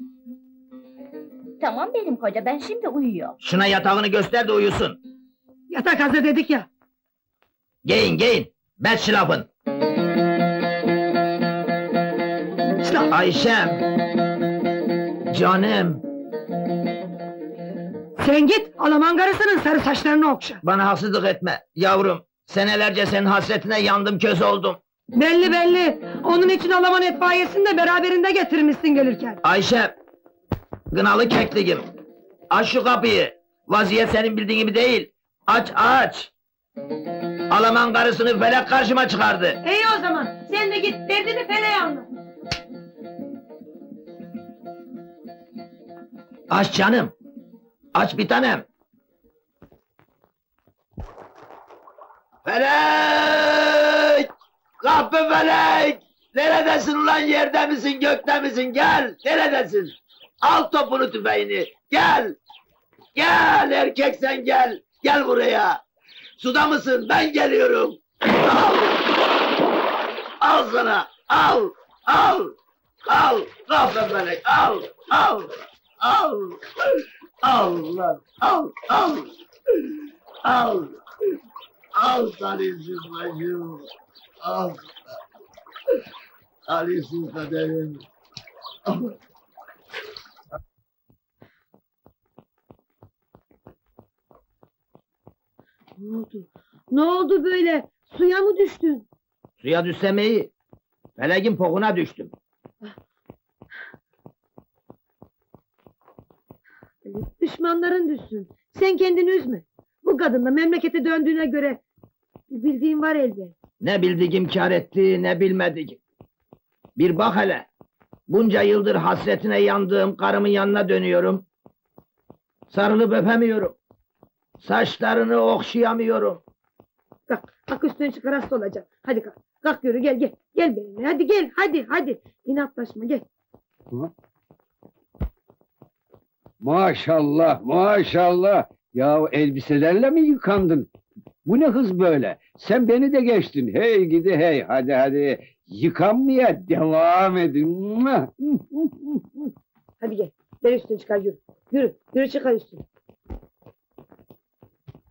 Tamam benim koca, ben şimdi uyuyor. Şuna yatağını göster de uyusun. Yatak hazır dedik ya. Giyin. Bet şılafın. Ayşem. Canım. Sen git, Alaman karısının sarı saçlarını okşa. Bana haksızlık etme. Yavrum. Senelerce senin hasretine yandım, köz oldum. Belli. Onun için Alaman etfaiyesini de beraberinde getirmişsin gelirken. Ayşe. Gınalı kekliğim. Aç şu kapıyı. Vaziyet senin bildiğin gibi değil. Aç. Alaman karısını felek karşıma çıkardı. İyi o zaman, sen de git, derdini feleğe anlat. Aç canım. Aç bir tanem. Felek! Kapı Felek! Neredesin ulan, yerde misin, gökte misin? Gel, neredesin? Al topunu, tüfeğini, gel! Gel, erkek sen gel! Gel buraya! Suda mısın? Ben geliyorum! Al! Al sana! Al! Kapı Felek, al! Al lan, al! Al talihsiz bacım! Al! Talihsiz kaderim! Ne oldu böyle? Suya mı düştün? Suya düşsem iyi. Feleğin pokuna düştüm. Düşmanların düşsün. Sen kendini üzme. Bu kadın da memlekete döndüğüne göre bir bildiğin var elbet. Ne bildiğim kâr etti, ne bilmediğim. Bir bak hele. Bunca yıldır hasretine yandığım karımın yanına dönüyorum. Sarılıp öpemiyorum. Saçlarını okşayamıyorum. Kalk üstüne çıkar, hasta olacak. Hadi kalk. Kalk yürü, gel. Gel benimle. Hadi gel, hadi. İnatlaşma, gel. Maşallah. Ya elbiselerle mi yıkandın? Bu ne hız böyle? Sen beni de geçtin. Hey gidi hey. Hadi. Yıkanmaya devam edin. Hadi gel. Gel üstüne çıkar, yürü. Yürü çıkar üstüne.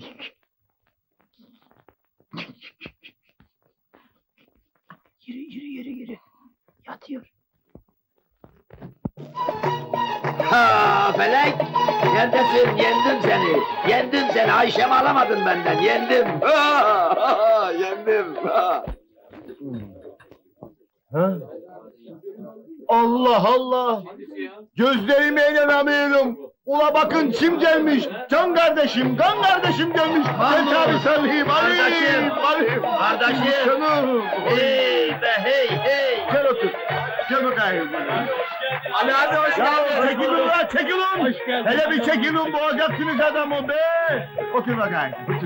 Yürü. Yatıyor. Ha Felek! Neredesin? Yendim seni! Ayşem'i alamadın benden, yendim! Yendim! Allah Allah! Gözlerime inanamıyorum! Ula bakın kim gelmiş? Can kardeşim, kan kardeşim gelmiş! Mahmut! Geç abi sarılayım, Kardeşim! alayım! Kardeşim! Canım! Hey be hey! Gel otur, gel bakayım! Ali abi hoş Ya çekilin lan, çekilin! Hele bir çekilin, boğacaksınız adamı be! Otur bakayım, otur.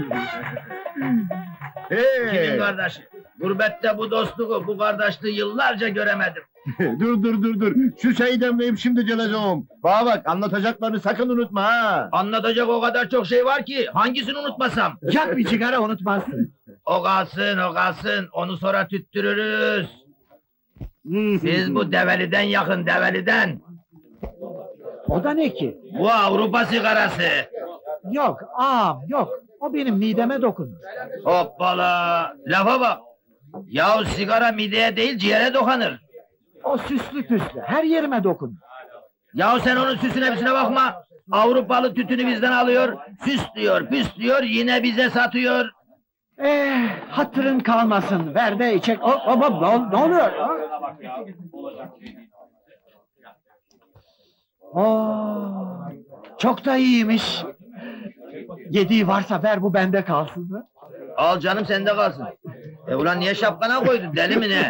Kimin kardeşi? Gurbette bu dostluğu, bu kardeşliği yıllarca göremedim. Dur. Şu çayı demleyip şimdi geleceğim. Bana bak, anlatacaklarını sakın unutma ha! Anlatacak o kadar çok şey var ki, hangisini unutmasam? Yak bir sigara unutmazsın. O kalsın, onu sonra tüttürürüz. Siz bu develiden yakın, develiden. O da ne ki? Bu Avrupa sigarası. Yok ağam yok. O benim mideme dokunur. Hoppala! Lafa bak! Yahu sigara mideye değil ciğere dokanır. O süslü püslü her yerime dokunur. Yahu sen onun süsüne bisine bakma! Avrupalı tütünü bizden alıyor, süslüyor, püslüyor, yine bize satıyor. Hatırın kalmasın. Ver de içek. Ne oluyor? Çok da iyiymiş. Yediği varsa ver bu bende kalsın. Al canım sende kalsın. Ulan niye şapkana koydun, deli mi ne?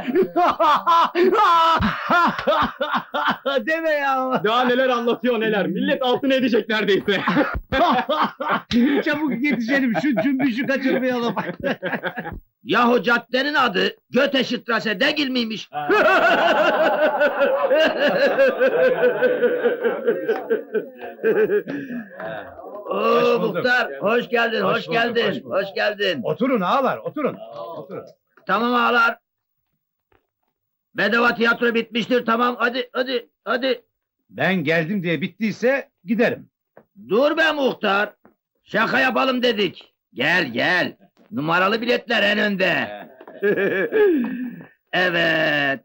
Deme ya. Daha neler anlatıyor neler. Millet altına edecek neredeyse. Çabuk yetişelim şu cümbüşü kaçırmayalım. Yahu caddenin adı Göteşitrasse değil miymiş? Oo Muhtar, hoş geldin. Oturun ağalar, oturun. Tamam ağalar. Bedava tiyatro bitmiştir, tamam, hadi. Ben geldim diye bittiyse giderim. Dur be muhtar, şaka yapalım dedik. Gel, numaralı biletler en önde. Evet.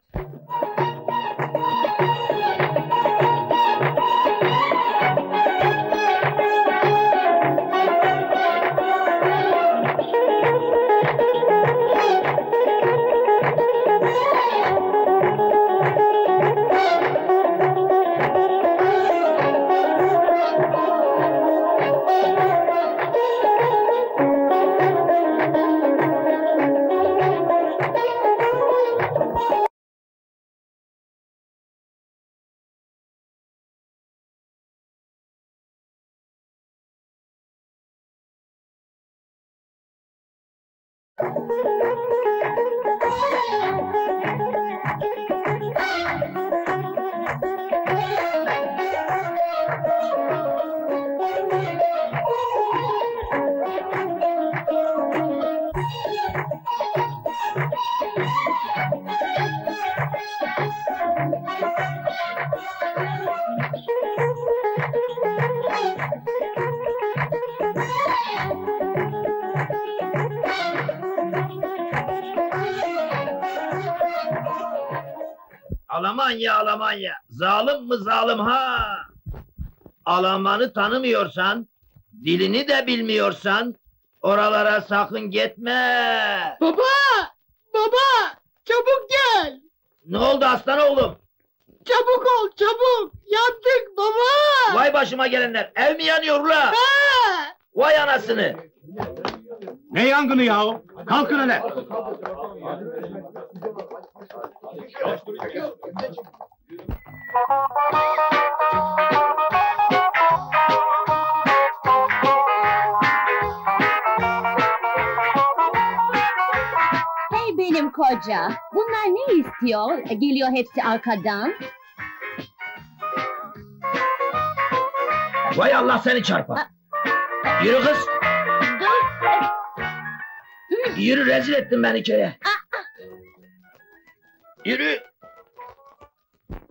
Almanya, zalim mi zalim ha! Almanı tanımıyorsan, dilini de bilmiyorsan, oralara sakın gitme! Baba! Çabuk gel! Ne oldu aslan oğlum? Çabuk ol, çabuk! Yandık baba! Vay başıma gelenler, ev mi yanıyor ula? Vay anasını! Ne yangını yahu? Kalkın hele! Hey benim koca, bunlar ne istiyor? Geliyor hepsi arkadan. Vay Allah seni çarpa! Yürü kız! Yürü, rezil ettin beni köye! Yürü!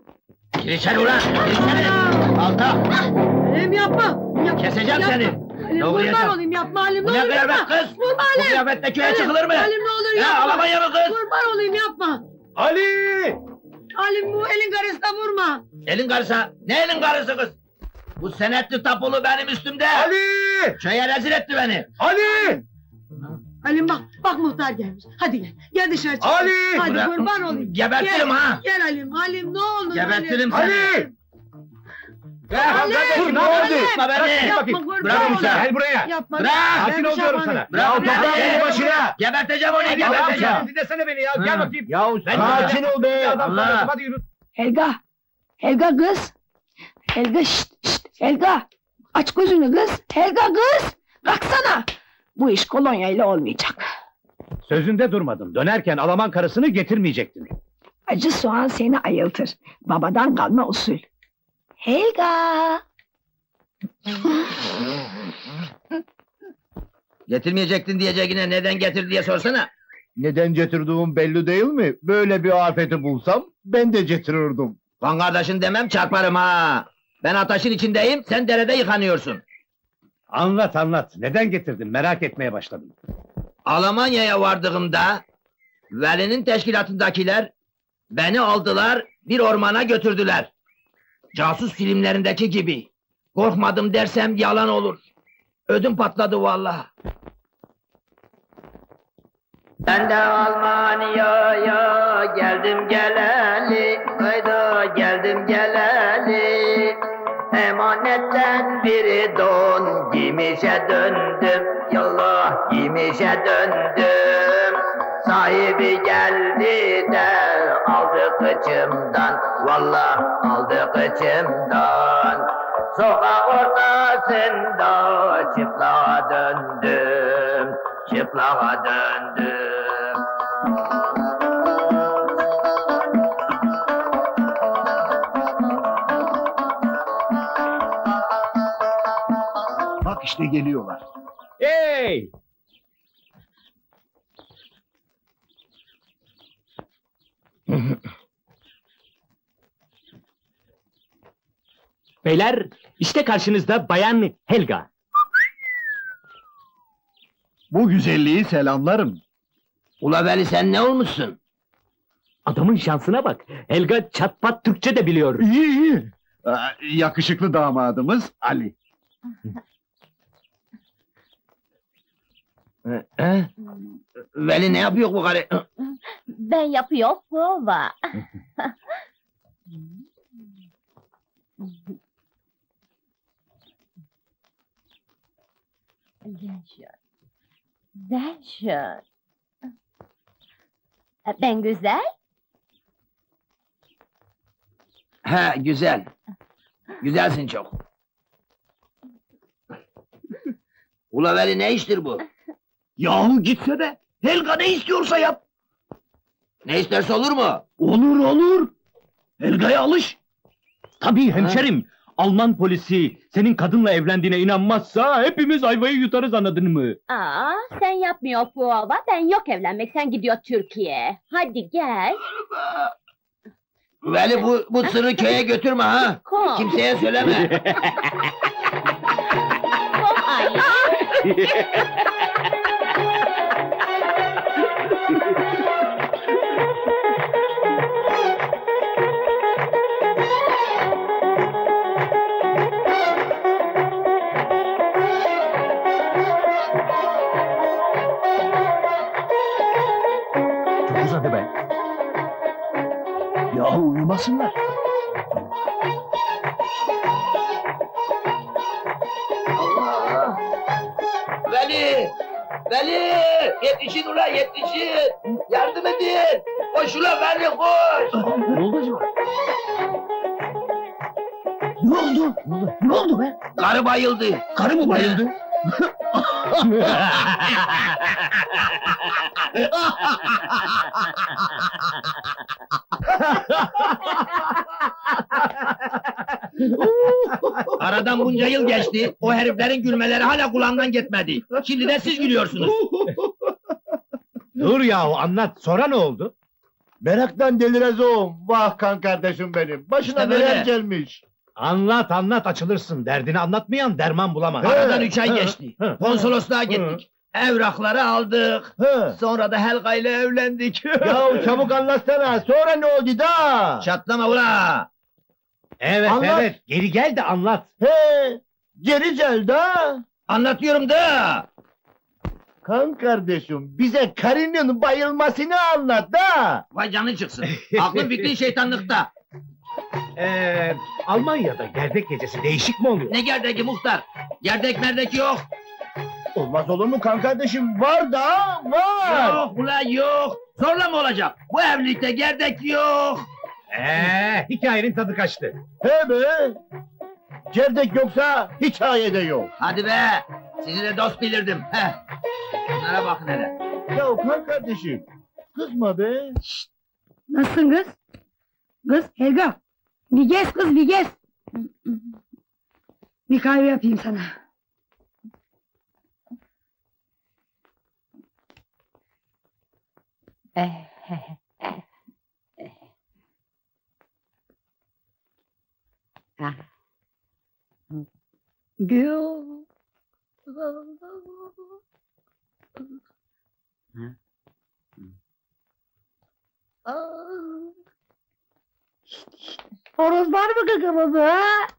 Gir içeri ulan! Gir içeri! Alta! Yapma! Keseceğim seni! Halim Ne kurban uğrayacağım? olayım yapma Halim Bu ne ne olur kıyafet yapma. kız? Vurma Bu Halim. kıyafetle köye Halim, çıkılır mı? Halim ne olur Ya yapma. Almanya mı kız? Kurban olayım yapma. Ali! Halim bu elin karısına vurma. Elin karısı, ne elin karısı kız? Bu senetli tapulu benim üstümde. Ali! Köye rezil etti beni. Ali! Halim bak muhtar gelmiş. Hadi gel, gel dışarı çık. Ali! Hadi Bırak- kurban olayım. Gebertirim Gel, ha. Gel Halim ne olur Gebertirim Halim. seni. Ali! Dur, ne Ali! oldu? Yapma beni. Yapma kurban Bırak olayım. güzel, Gel buraya. Yapma. Bırak. Sakin ol diyorum sana. Bırak Ya beni. toprağın beni başına. Geberteceğim onu, geberteceğim. Dinlesene beni ya. Ha. Gel bakayım. Ya Ben sakin ol be. Adam Allah. sanıyorsun. Hadi yürü. Helga. Helga kız. Helga şşt şşt. Helga. Aç gözünü kız. Helga kız. Kalksana. Bu iş kolonyayla olmayacak. Sözünde durmadın. Dönerken Alaman karısını getirmeyecektin. Acı soğan seni ayıltır. Babadan kalma usul. Helga. Getirmeyecektin diyeceğine neden getir diye sorsana. Neden getirdiğim belli değil mi? Böyle bir afeti bulsam ben de getirirdim. Kan kardeşin demem çarparım ha. Ben ateşin içindeyim, sen derede yıkanıyorsun. Anlat anlat. Neden getirdin? Merak etmeye başladım. Almanya'ya vardığımda Veli'nin teşkilatındakiler beni aldılar, bir ormana götürdüler. Casus filmlerindeki gibi. Korkmadım dersem yalan olur. Ödüm patladı vallahi. Ben de Almanya'ya geldim geleli, hayda geldim geleli. Emanetten biri don giymişe döndüm, yallah giymişe döndüm. Sahibi geldi de aldı kıçımdan, vallah aldı kıçımdan. Sokak ortasında çıplığa döndüm, çıplığa döndüm. Bak işte geliyorlar. Hey! Beyler, işte karşınızda Bayan Helga. Bu güzelliği selamlarım. Ula Veli sen ne olmuşsun? Adamın şansına bak. Helga çatpat Türkçe de biliyor. İyi iyi. Yakışıklı damadımız Ali. Veli ne yapıyor bu karı? Ben yapıyor prova. Sehr schön. Sehr schön. Ben güzel. He güzel. Güzelsin çok. Ula Veli ne iştir bu? Yahu gitsene. Helga ne istiyorsa yap. Ne isterse olur mu? Olur olur. Helga'ya alış. Tabii hemşerim. Alman polisi senin kadınla evlendiğine inanmazsa hepimiz ayvayı yutarız, anladın mı? Aa, sen yapmıyor prova. Ben yok evlenmek. Sen gidiyor Türkiye. Hadi gel. Veli bu sırrı köye götürme ha. Kom. Kimseye söyleme. Kom Ali. Çok uzadı be. Yahu uyumasınlar. Allah! Veli! Veli! Yetişin ula yetişin! Yardım edin! Koş ula Veli koş! Ne oldu acaba? Ne oldu? Ne oldu be? Karı bayıldı. Karı mı bayıldı? Aradan bunca yıl geçti. O heriflerin gülmeleri hala kulağımdan gitmedi. Şimdi de siz gülüyorsunuz. Dur yahu anlat. Sonra ne oldu? Meraktan delireceğim. Vah kan kardeşim benim. Başına İşte böyle. neler gelmiş. Anlat anlat açılırsın. Derdini anlatmayan derman bulamaz. Aradan 3 ay geçti. Hı. Konsolosluğa gittik. Evrakları aldık. He. Sonra da Helga ile evlendik. Ya çabuk anlatsana. Sonra ne oldu da? Çatlama ula! Evet Anlat. evet. Geri gel de anlat. He. Geri gel da. Anlatıyorum da! Kan kardeşim bize karının bayılmasını anlat da. Vay canın çıksın. Aklın fikrin şeytanlıkta. Almanya'da gerdek gecesi değişik mi oluyor? Ne gerdeki muhtar? Gerdek merdek yok. Olmaz olur mu kan kardeşim? Var da var. Yok ula yok. Zorla mı olacak? Bu evlilikte gerdek yok. Hikayenin tadı kaçtı. He be. Gerdek yoksa hikayede yok. Hadi be! Sizi de dost bilirdim. Heh. Bunlara bakın hele. Ya kan kardeşim. Kızma be. Nasılsın kız? Kız Helga. Bir gez kız bir gez. Bir kahve yapayım sana. Gül. Horoz var mı gagamada?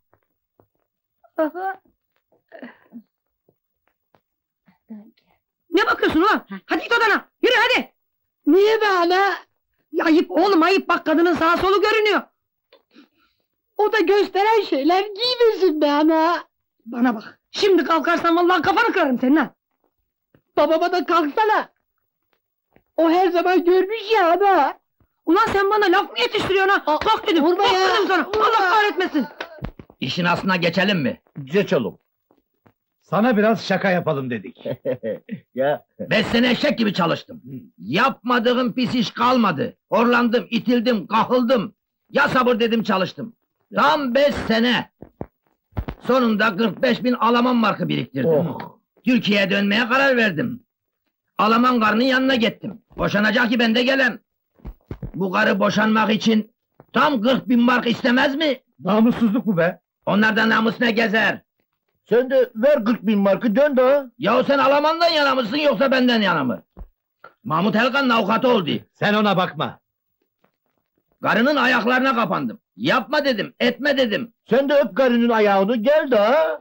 Ne bakıyorsun ulan? Hadi git odana. Yürü hadi. Niye be ana? Ya ayıp oğlum ayıp bak kadının sağa solu görünüyor. O da gösteren şeyler giymesin be ana. Bana bak. Şimdi kalkarsan vallahi kafanı kırarım senin ha. Babama da kalksana. O her zaman görmüş ya ana. Ulan sen bana laf mı yetiştiriyorsun ha? Kalk dedim. Vurma ya. Dedim sana. Allah kahretmesin. İşin aslına geçelim mi? Geçelim. Sana biraz şaka yapalım dedik. Ya. 5 sene eşek gibi çalıştım. Yapmadığım pis iş kalmadı. Horlandım, itildim, kahıldım. Ya sabır dedim çalıştım. Tam 5 sene. Sonunda 45.000 Alman markı biriktirdim. Oh. Türkiye'ye dönmeye karar verdim. Alman karının yanına gittim. Boşanacak ki ben de gelem. Bu karı boşanmak için tam 40.000 mark istemez mi? Namussuzluk bu be. Onlardan namus ne gezer? Sen de ver 40.000 markı dön da. Yahu sen Alman'dan yana mısın yoksa benden yana mı? Mahmut Helkan'ın avukatı oldu. Sen ona bakma. Karının ayaklarına kapandım. Yapma dedim, etme dedim. Sen de öp karının ayağını gel da.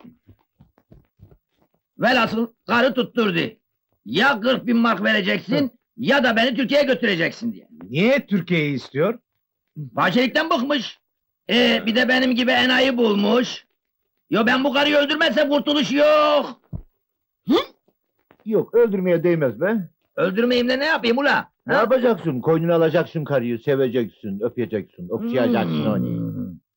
Velhasıl karı tutturdu. Ya 40.000 mark vereceksin ya da beni Türkiye'ye götüreceksin diye. Niye Türkiye'yi istiyor? Bahçelikten bıkmış. Bir de benim gibi enayi bulmuş. Yo ben bu karıyı öldürmezsem kurtuluş yok. Yok öldürmeye değmez be. Öldürmeyeyim de ne yapayım ula? Ne yapacaksın? Koynuna alacaksın karıyı, seveceksin, öpeceksin, okşayacaksın onu.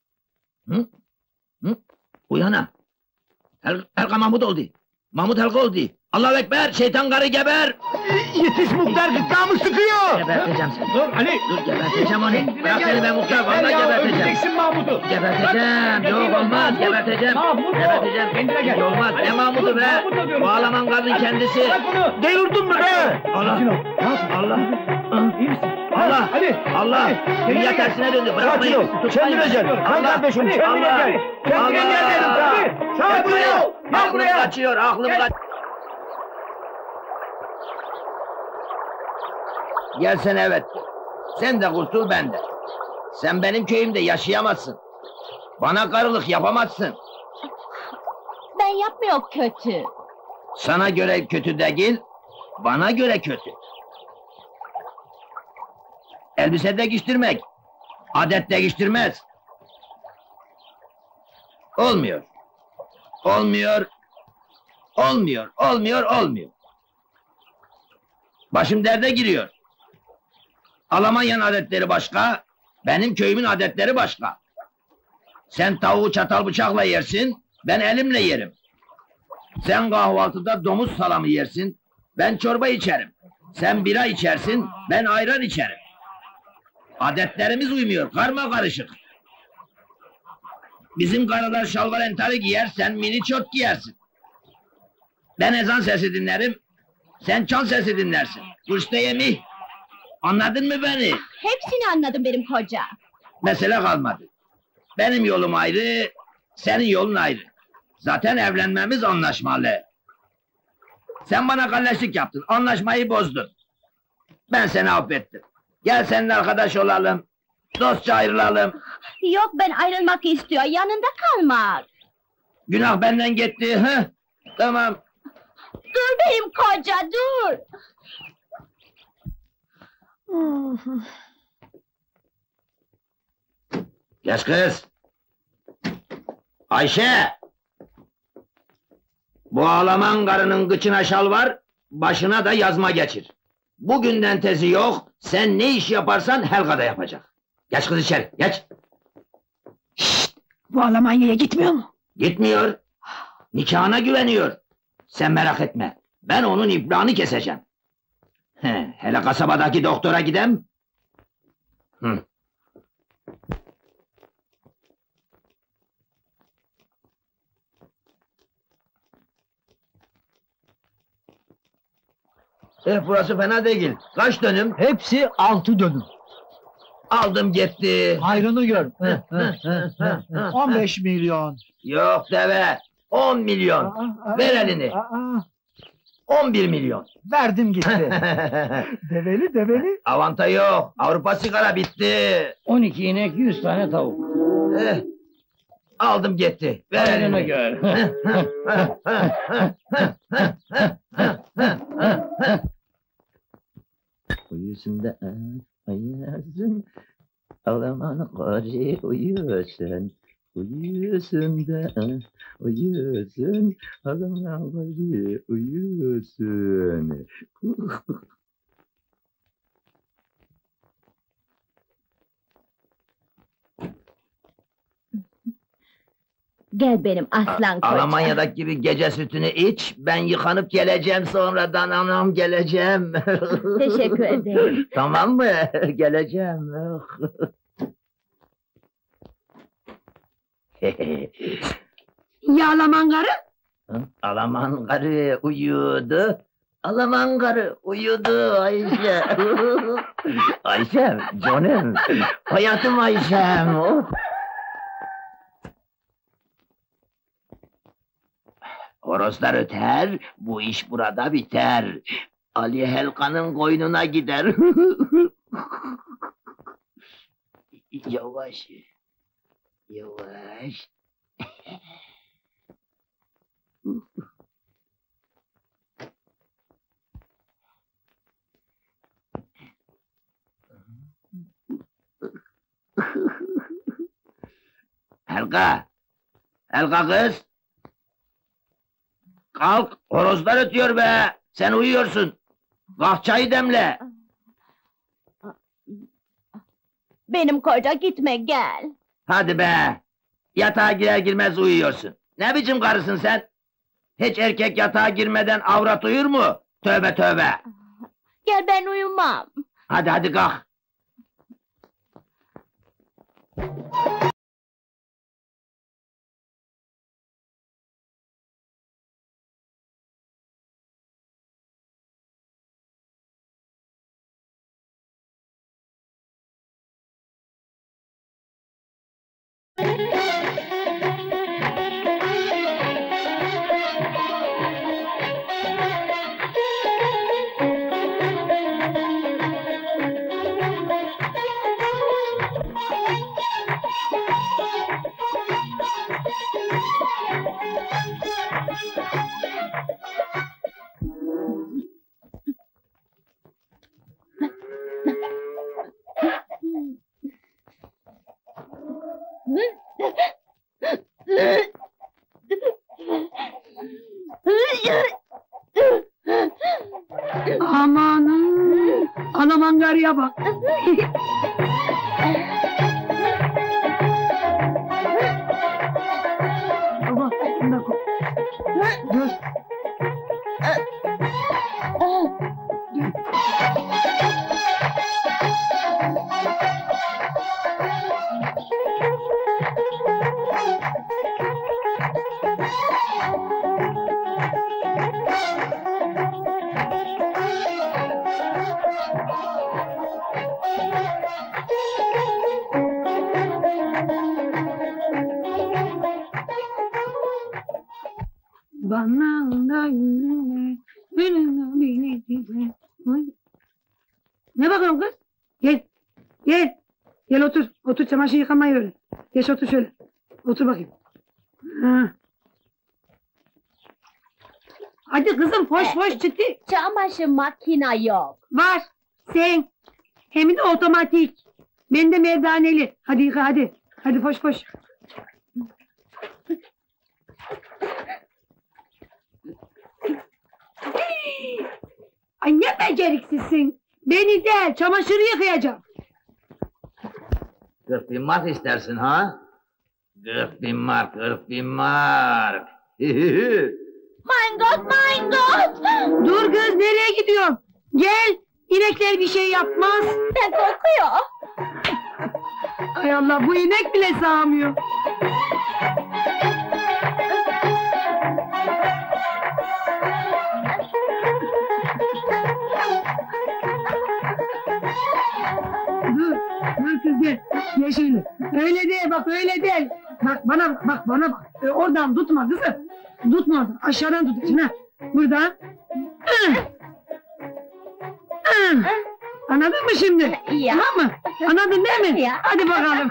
Uyana. Helga Mahmut oldu. Mahmut Helga oldu. Allahu Ekber, şeytan karı geber! Yetiş muhtar, gırtlağımı sıkıyor! Geberteceğim seni. Dur Ali. Dur geberteceğim onu. Bırak beni ben muhtar, vallahi geberteceğim. Öldüreceksin Mahmut'u. Geberteceğim, yok olmaz, geberteceğim. Geberteceğim, hiç olmaz. Ne Mahmut'u be? Bu ağlaman karının kendisi. Delirdin mi be? Allah! Allah! İyi misin? Allah! Hadi. Allah! Dünya tersine döndü, bırakmayın. Kendine gel. Kan kardeşim, kendine gel. Kendine gel dedim sana. Çağır buraya. Gel Aklım buraya. kaçıyor, aklım kaçıyor. Gelsen evet. Sen de kurtul ben de. Sen benim köyümde yaşayamazsın. Bana karılık yapamazsın. Ben yapmıyor kötü. Sana göre kötü değil, bana göre kötü. Elbise değiştirmek, adet değiştirmez. Olmuyor. Olmuyor. Olmuyor, olmuyor, olmuyor. Başım derde giriyor. Almanya'nın adetleri başka, benim köyümün adetleri başka. Sen tavuğu çatal bıçakla yersin, ben elimle yerim. Sen kahvaltıda domuz salamı yersin, ben çorba içerim. Sen bira içersin, ben ayran içerim. Adetlerimiz uymuyor, karma karışık. Bizim karılar şalvar entari giyer, sen mini çot giyersin. Ben ezan sesi dinlerim, sen çan sesi dinlersin. Kuşta yemih. Anladın mı beni? Hepsini anladım benim koca. Mesele kalmadı. Benim yolum ayrı, Senin yolun ayrı. Zaten evlenmemiz anlaşmalı. Sen bana kalleşlik yaptın, anlaşmayı bozdun. Ben seni affettim. Gel seninle arkadaş olalım. Dostça ayrılalım. Yok, ben ayrılmak istiyor, yanında kalmak. Günah benden gitti, hı? Tamam. Dur benim koca, dur! Geç kız! Ayşe! Bu ağlaman karının kıçına şal var, başına da yazma geçir. Bugünden tezi yok, sen ne iş yaparsan Helga da yapacak. Geç kız içeri, geç! Bu Almanya'ya gitmiyor mu? Gitmiyor. Nikahına güveniyor. Sen merak etme, ben onun ibrağını keseceğim. Hele kasabadaki doktora gidem. Hı. Burası fena değil. Kaç dönüm? Hepsi 6 dönüm. Aldım gitti. Hayrını gör. 15 milyon. Yok deve. 10 milyon. Ver elini. 11 milyon. Verdim gitti. Develi. Avanta yok. Avrupa sigara bitti. 12 inek 100 tane tavuk. Aldım gitti. Ver Hayrını elini. gör. Uyusun da ayazın, Alaman karı uyusun. Uyusun da uyusun, Alaman karı uyusun. Gel benim aslan koca. Almanya'daki gibi gece sütünü iç, ben yıkanıp geleceğim sonradan anam geleceğim. Teşekkür ederim. Tamam mı? Geleceğim. Ya Alman karı? Alaman karı uyudu. Alaman karı uyudu Ayşe. Ayşem, canım. Hayatım Ayşem. Of. Horozlar öter, bu iş burada biter. Ali Helka'nın koynuna gider. Yavaş. Yavaş. Helka! Helka kız! Kalk, horozlar ötüyor be! Sen uyuyorsun! Kalk çayı demle! Benim koca gitme gel. Hadi be! Yatağa girer girmez uyuyorsun. Ne biçim karısın sen? Hiç erkek yatağa girmeden avrat uyur mu? Tövbe tövbe! Gel ben uyumam. Hadi kalk! Amanın! Alman karıya bak! Baba, dur! Ananda yüzüne, gülüne beni dize. Ne bakıyorsun kız? Gel, gel. Gel otur, otur çamaşır yıkamayı öğren. Geç otur şöyle. Otur bakayım. Ha. Hadi kızım, hoş ciddi. Çamaşır makine yok. Var, sen. Hem de otomatik. Ben de merdaneli. Hadi yıka hadi. Hadi koş. Ay ne beceriksizsin. Beni de çamaşırı yıkayacağım. 40.000 mark istersin ha? 40.000 mark, 40.000 mark. Mein Gott! Dur kız, nereye gidiyorsun? Gel, inekler bir şey yapmaz. Ben korkuyor. Ay Allah, bu inek bile sağmıyor. Dur kız gel. Gel şöyle. Öyle değil bak, öyle değil. Bak bana bak. Oradan tutma kızım. Tutma oradan. Aşağıdan tutacaksın ha. Buradan. Anladın mı şimdi? Ya. Tamam mı? Anladın değil mi? Ya. Hadi bakalım.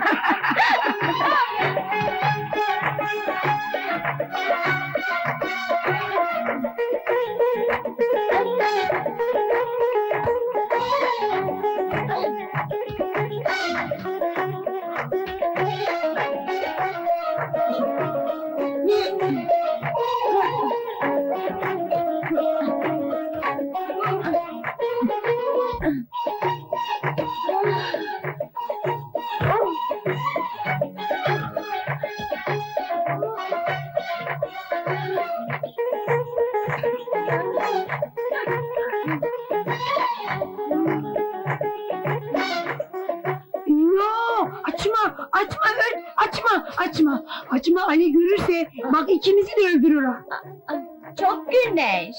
Açma Ali görürse bak ikimizi de öldürür ha. Çok güneş.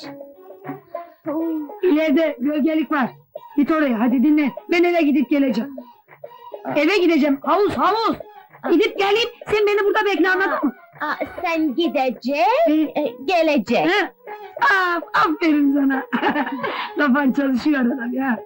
İleride gölgelik var. Git oraya hadi dinle. Ben eve gidip geleceğim. Eve gideceğim. Havuz. Gidip geleyim. Sen beni burada bekle, anladın mı? Sen gideceksin, geleceksin. Aferin sana. Kafan çalışıyor adam ya.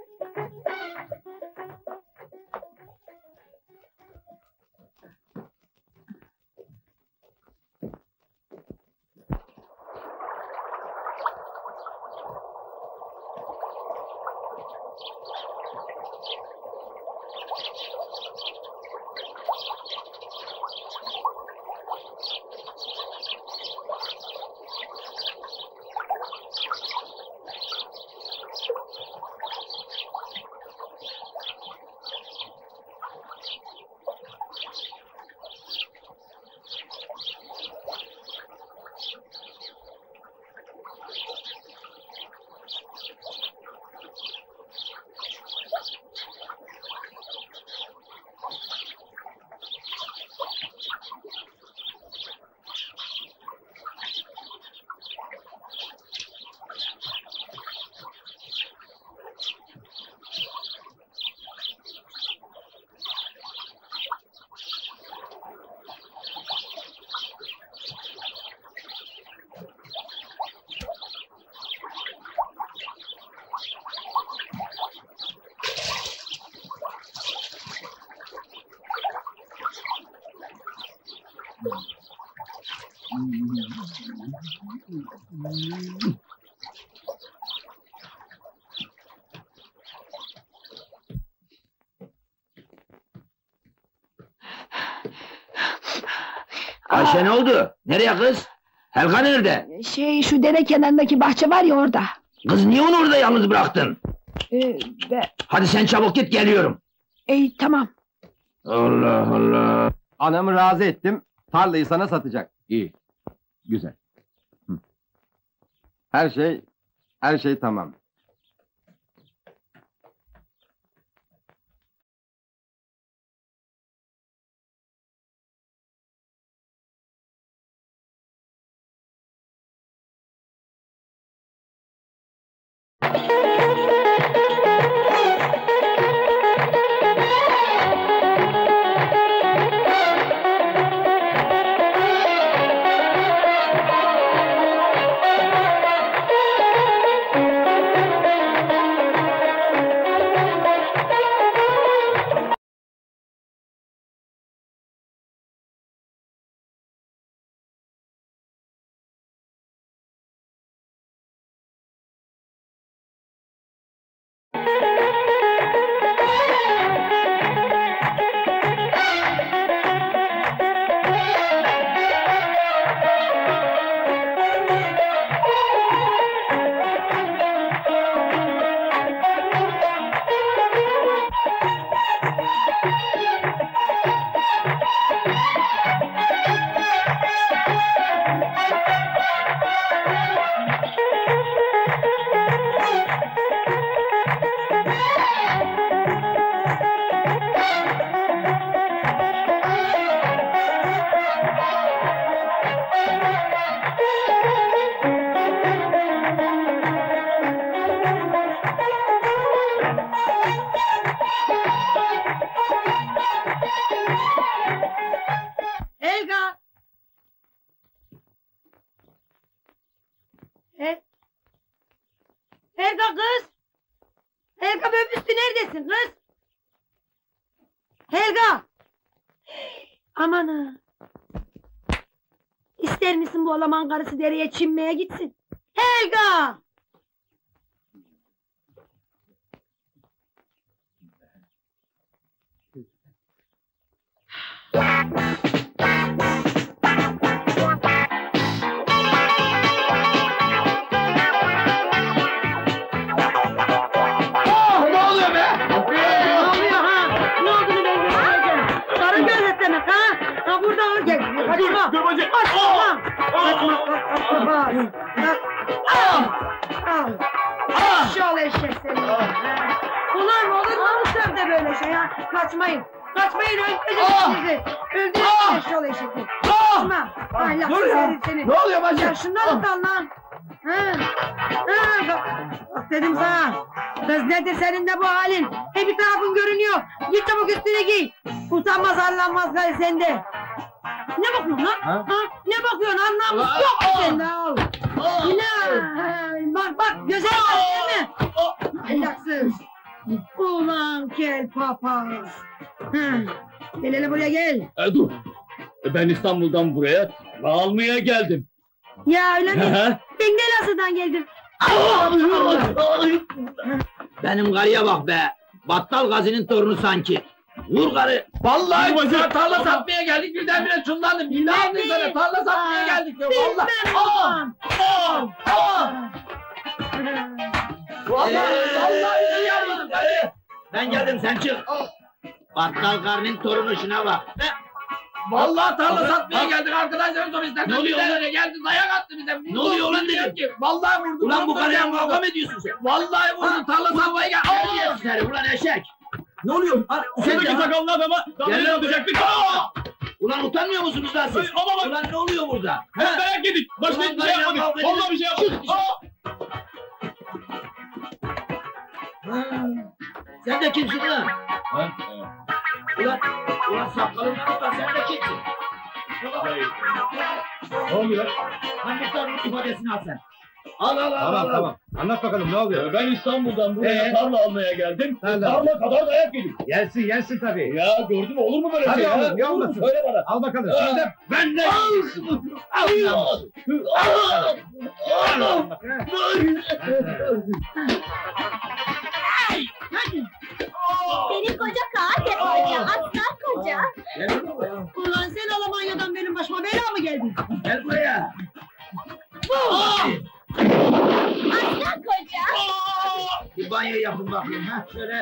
Ayşe ne oldu? Nereye kız? Helga nerede? Şu dere kenarındaki bahçe var ya orada. Kız niye onu orada yalnız bıraktın? Hadi sen çabuk git, geliyorum. Tamam. Allah Allah. Anamı razı ettim, tarlayı sana satacak. İyi. Güzel. Her şey tamam. kız! Helga böbüstü neredesin kız? Helga! Aman ha! İster misin bu Alaman karısı dereye çinmeye gitsin? Helga! Ne oluyor be? Ne oluyor ha? Ne olduğunu ben göstereceğim. Karı gözetlemek ha? Ha burada o gel. Kaçma. Dur bacı. Kaçma. Kaçma. Şol eşek seni. Ulan olur mu bu sözde böyle şey ha? Kaçmayın. Kaçmayın öldüreceğim sizi. Öldüreceğim şol eşekleri. Kaçma. Ahlaksız herif seni. Ne oluyor bacı? Yaşından utan lan. Ha? Ha? Bak dedim sana. Kız nedir senin de bu halin? Bir tarafın görünüyor. Git çabuk üstüne giy. Utanmaz arlanmaz gari sende. Ne bakıyorsun lan? Ha? Ne bakıyorsun? Anlamış yok mu sende al? Bak güzel değil mi? Ahlaksız. Ulan kel papaz. Gel hele buraya gel. Dur. Ben İstanbul'dan buraya almaya geldim. Ya öyle mi? Hı. Ben de Elazığ'dan geldim. Benim karıya bak be! Battal Gazi'nin torunu sanki. Vur karı! Vallahi Dur bacı. tarla satmaya geldik birdenbire çullandım. Ne yaptın sana? Tarla satmaya geldik ya vallahi. Vallahi iyi yapmadın karı. Ben geldim sen çık! Battal karının torunu şuna bak! Vallahi tarla satmaya geldik arkadaşlarım sonra bizden. Ne oluyor lan? Geldi dayak attı bize. Ne oluyor lan dedim? Ki. Vallahi vurdu. Ulan bu karıya kavga mı ediyorsun sen? Vallahi vurdu tarla satmaya geldi. Terbiyesiz herif, ulan eşek! Ne oluyor? Şuradaki sakallı adama Gel damlayı lan. atacaktık. Ulan utanmıyor musunuz lan siz? Ama bak. Ulan ne oluyor burada? Hep dayak yedik. Başka Ulan hiçbir şey dayak yapmadık. kavga Vallahi bir şey yapmadık. Sen de kimsin lan? Ulan sakalından ulan sen de kimsin? Ne oluyor? Hangi tanrının ifadesini al sen? Al. Tamam. Anlat bakalım ne oluyor? Ben İstanbul'dan buraya tarla almaya geldim. Tarla kadar dayak yedim. Yensin tabii. Ya gördün mü olur mu böyle Hadi şey oğlum, ya? ne olmasın? Söyle bana. Al bakalım. Şimdi Ben de Senin koca katil koca, aslan koca. Ulan sen Almanya'dan benim başıma bela mı geldin? Gel buraya. Aslan koca. Bir banyo yapın bakayım ha şöyle.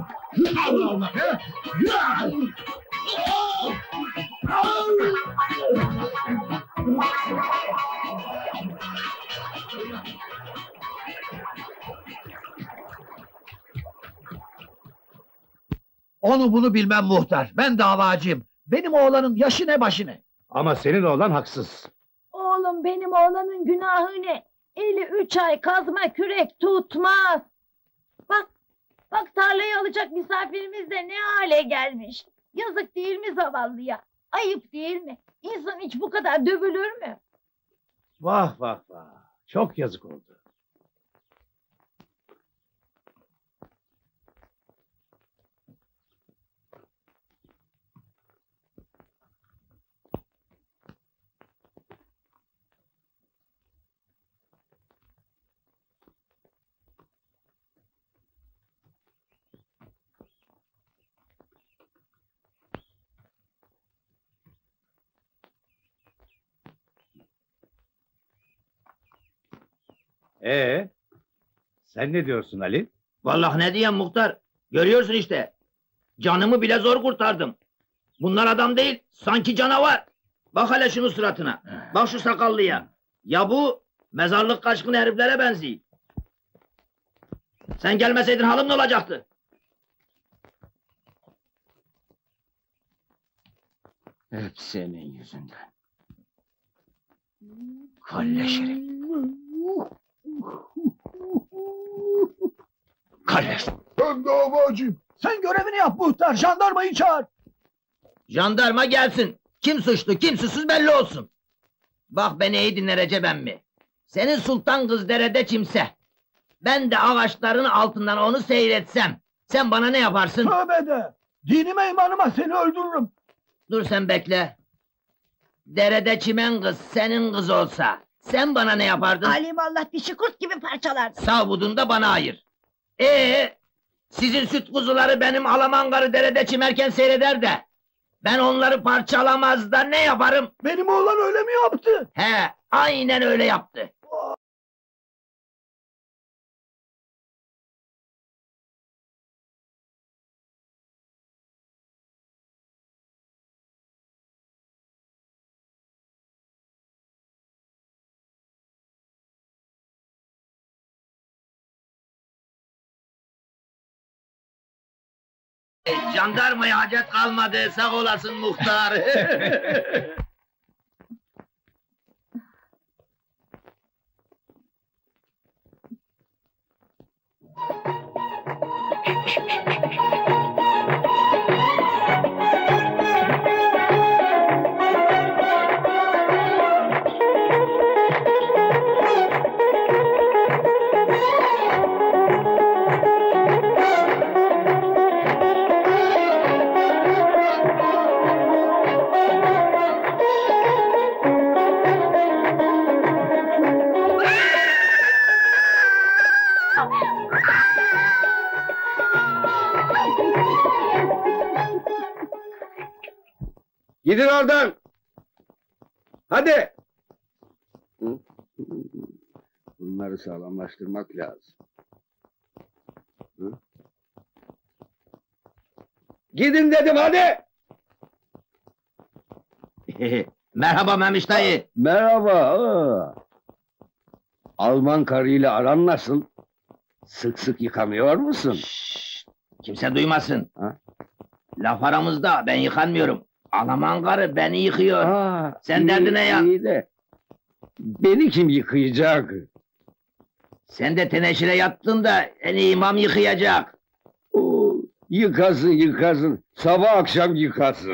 Onu bunu bilmem muhtar. Ben davacıyım. Benim oğlanın yaşı ne başı ne? ama senin oğlan haksız. Oğlum benim oğlanın günahı ne? Eli 3 ay kazma kürek tutmaz. Bak tarlayı alacak misafirimiz de ne hale gelmiş. Yazık değil mi zavallıya? Ayıp değil mi? İnsan hiç bu kadar dövülür mü? Vah. Çok yazık oldu. Sen ne diyorsun Ali? Vallahi ne diyeyim muhtar? Görüyorsun işte. Canımı bile zor kurtardım. Bunlar adam değil, sanki canavar. Bak hele şunun suratına. Bak şu sakallıya. Ya bu mezarlık kaçkın heriflere benziyor. Sen gelmeseydin halim ne olacaktı? Hep senin yüzünden. Kalleş herif. Kalleş. Ben davacıyım. Sen görevini yap muhtar. Jandarmayı çağır. Jandarma gelsin. Kim suçlu, kim suçsuz belli olsun. Bak beni iyi dinle Recep emmi. Senin sultan kız derede kimse. Ben de ağaçların altından onu seyretsem. Sen bana ne yaparsın? Tövbe de! Dinime imanıma seni öldürürüm. Dur sen bekle. Derede çimen kız senin kız olsa, sen bana ne yapardın? Alimallah dişi kurt gibi parçalardı. Sağ budunu da bana ayır. Sizin süt kuzuları benim Alamangar'ı derede çimerken seyreder de, ben onları parçalamaz da ne yaparım? Benim oğlan öyle mi yaptı? He, aynen öyle yaptı. Jandarmaya hacet kalmadı, sağ olasın muhtar. Gidin oradan! Hadi! Bunları sağlamlaştırmak lazım. Hı? Gidin dedim, hadi! Merhaba Memiş dayı. Merhaba! Alman karıyla aran nasıl? Sık sık yıkamıyor musun? Kimse duymasın. Ha? Laf aramızda, ben yıkanmıyorum. Alaman karı beni yıkıyor. Sen iyi, derdine ya. iyi de, beni kim yıkayacak? Sen de teneşire yattın da en iyi imam yıkayacak. Yıkasın yıkasın, sabah akşam yıkasın.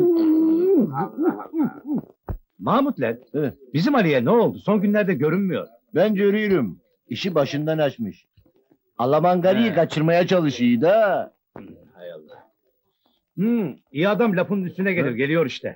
Mahmutler, bizim Ali'ye ne oldu? Son günlerde görünmüyor. Ben görüyorum. İşi başından açmış. Alamangarı'yı kaçırmaya çalışıyor da. Hay Allah. İyi adam lafın üstüne gelir, geliyor işte.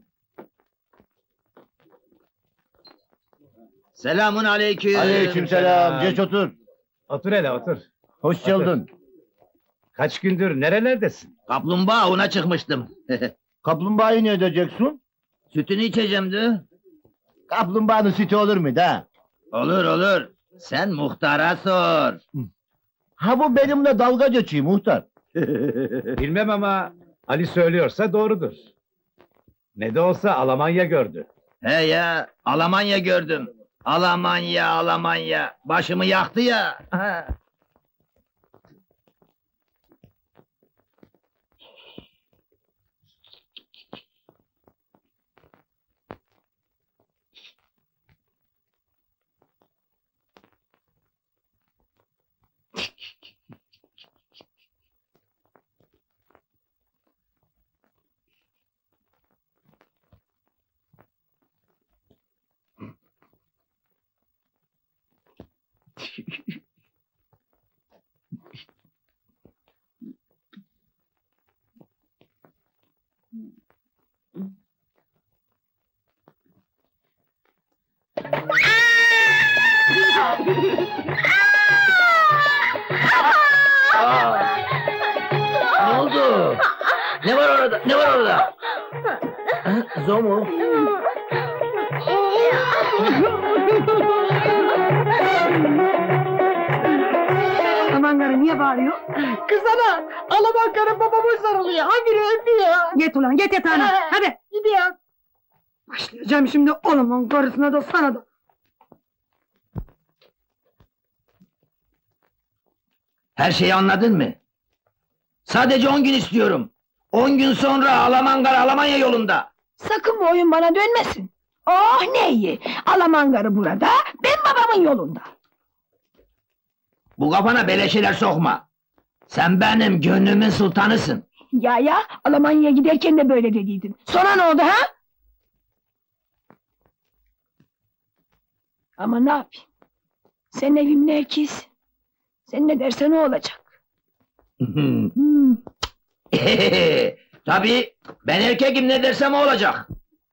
Selamun aleyküm. Aleykümselam. Geç otur. Otur hele otur. Hoş geldin. Kaç gündür nerelerdesin? Kaplumbağa avına çıkmıştım. Kaplumbağayı ne edeceksin? Sütünü içeceğim de. Kaplumbağanın sütü olur mu da? Olur olur. Sen muhtara sor. Ha bu benimle dalga geçiyor muhtar. Bilmem ama Ali söylüyorsa doğrudur. Ne de olsa Almanya gördü. He ya, Almanya gördüm. Almanya. Başımı yaktı ya. Ha. Ne oldu? Ne var orada? Ne var orada? Zo mu? Alamangarı niye bağırıyor? Kız ana! Alamangarı babamı sarılıyor. Habire öpüyor. Git ulan git yatağına. Hadi. Gidiyor. Başlayacağım şimdi oğlumun karısına da sana da. Her şeyi anladın mı? Sadece 10 gün istiyorum. 10 gün sonra Alamangar Almanya yolunda. Sakın bu oyun bana dönmesin. Oh ne iyi! Alamangarı burada, ben babamın yolunda. Bu kafana böyle şeyler sokma. Sen benim gönlümün sultanısın. Ya, Almanya'ya giderken de böyle dediydin. Sonra ne oldu ha? Ama ne yapayım? Sen evimin erkeğisin. Sen ne dersen o olacak. Tabii, ben erkekim ne dersem o olacak.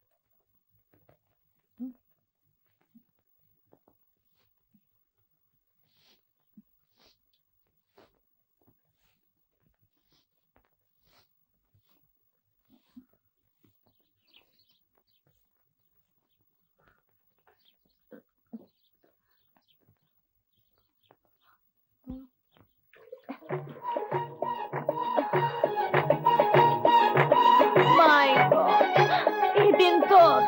Mein Gott, ich bin tot.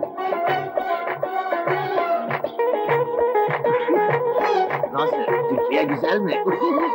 Nasıl? Türkiye güzel mi?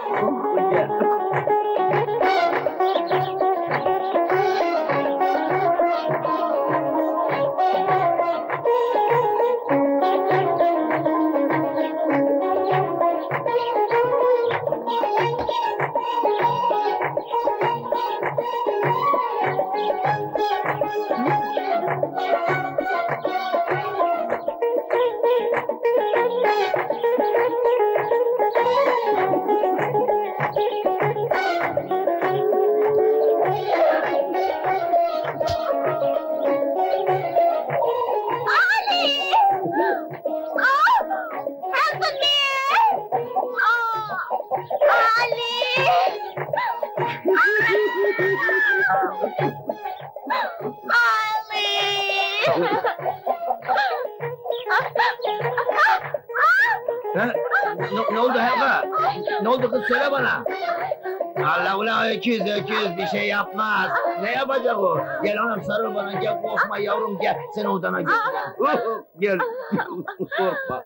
Ne oldu Helga? Ne oldu kız söyle bana. Allah ulan öküz bir şey yapmaz. Ne yapacak o? Gel anam sarıl bana gel korkma yavrum gel. Seni odana gel. Gel korkma.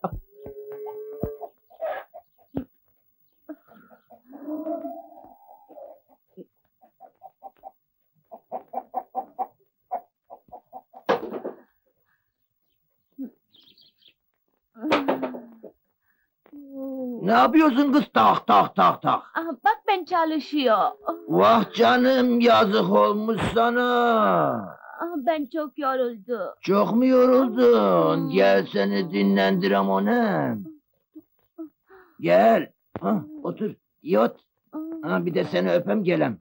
Ne yapıyorsun kız tak tak tak tak? Bak ben çalışıyor. Vah canım yazık olmuş sana. Ben çok yoruldu. Çok mu yoruldun? Gel seni dinlendirem onu. Gel. Otur yat. Bir de seni öpem gelem.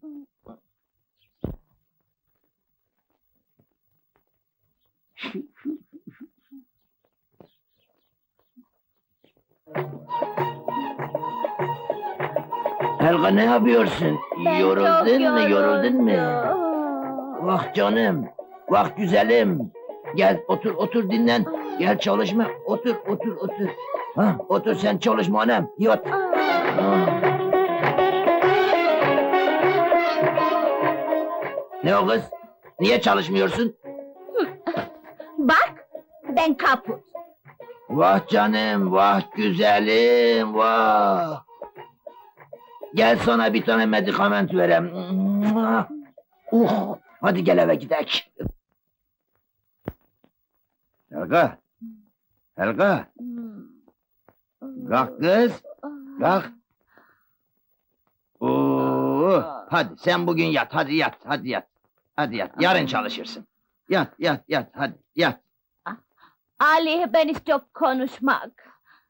Helga ne yapıyorsun? Yoruldun mu? Vah canım, vah güzelim. Gel otur dinlen. Gel çalışma, otur. Otur sen çalışma anam, yat. Ne o kız? Niye çalışmıyorsun? Bak, ben kaput. Vah canım, vah güzelim, vah. Gel sana bir tane medikament verem. Hadi gel eve gidelim. Helga. Kalk kız. Kalk. Hadi sen bugün yat, hadi yat. Yarın çalışırsın. Yat, hadi yat. Ali ben istiyorum konuşmak.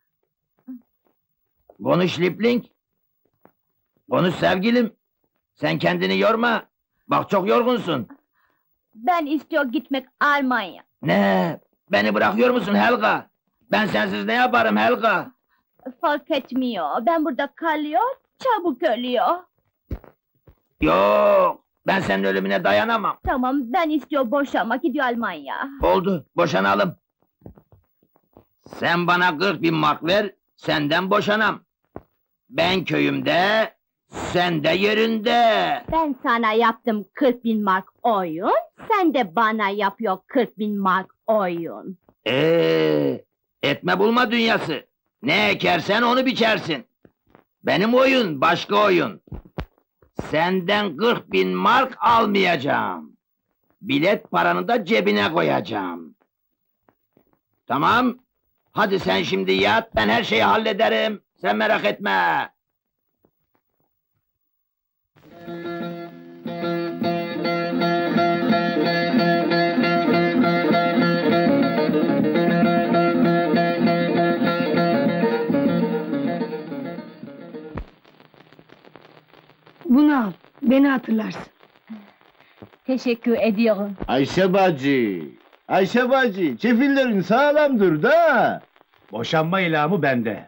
Konuş Lipling. Konuş sevgilim. Sen kendini yorma. Bak çok yorgunsun. Ben istiyorum gitmek Almanya. Ne? Beni bırakıyor musun Helga? Ben sensiz ne yaparım Helga? Fark etmiyor. Ben burada kalıyor, çabuk ölüyor. Yok. Ben senin ölümüne dayanamam. Tamam ben istiyorum boşanmak gidiyor Almanya. Oldu. Boşanalım. Sen bana 40.000 mark ver. Senden boşanam. Ben köyümde. Sen de yerinde. Ben sana yaptım 40.000 mark oyun. Sen de bana yapıyor 40.000 mark oyun. Etme bulma dünyası. Ne ekersen onu biçersin. Benim oyun başka oyun. Senden 40.000 mark almayacağım. Bilet paranı da cebine koyacağım. Tamam. Hadi sen şimdi yat, ben her şeyi hallederim. Sen merak etme. beni hatırlarsın. Teşekkür ediyorum. Ayşe bacı. Ayşe bacı, çefillerin sağlamdır da. Boşanma ilamı bende.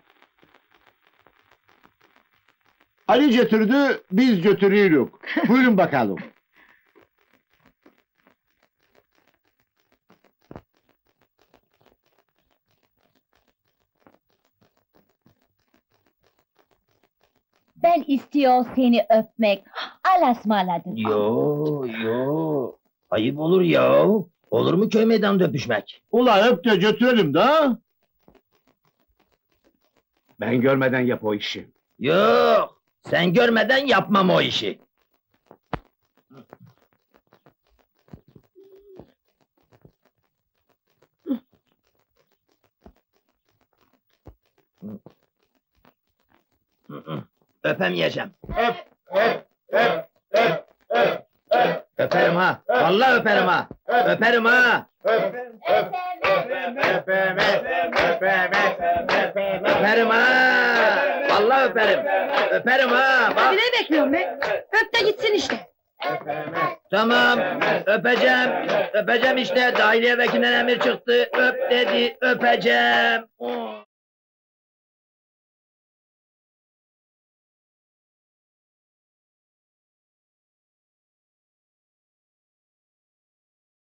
Ali götürdü, biz götürüyoruz. Buyurun bakalım. Ben istiyor seni öpmek. Alasmaladım. Yo. Ayıp olur ya. Olur mu köy meydanında öpüşmek? Ula öp de götürelim da. Ben görmeden yap o işi. Yok. Sen görmeden yapmam o işi. Öpemeyeceğim. Öperim ha. Vallahi öperim ha. Öperim ha. Öperim ha. Vallahi öperim. Öperim ha. Bak. Ne bekliyorum be? Öp de gitsin işte. Tamam. Öpeceğim. Öpeceğim işte. Dahiliye vekilinden emir çıktı. Öp dedi. Öpeceğim.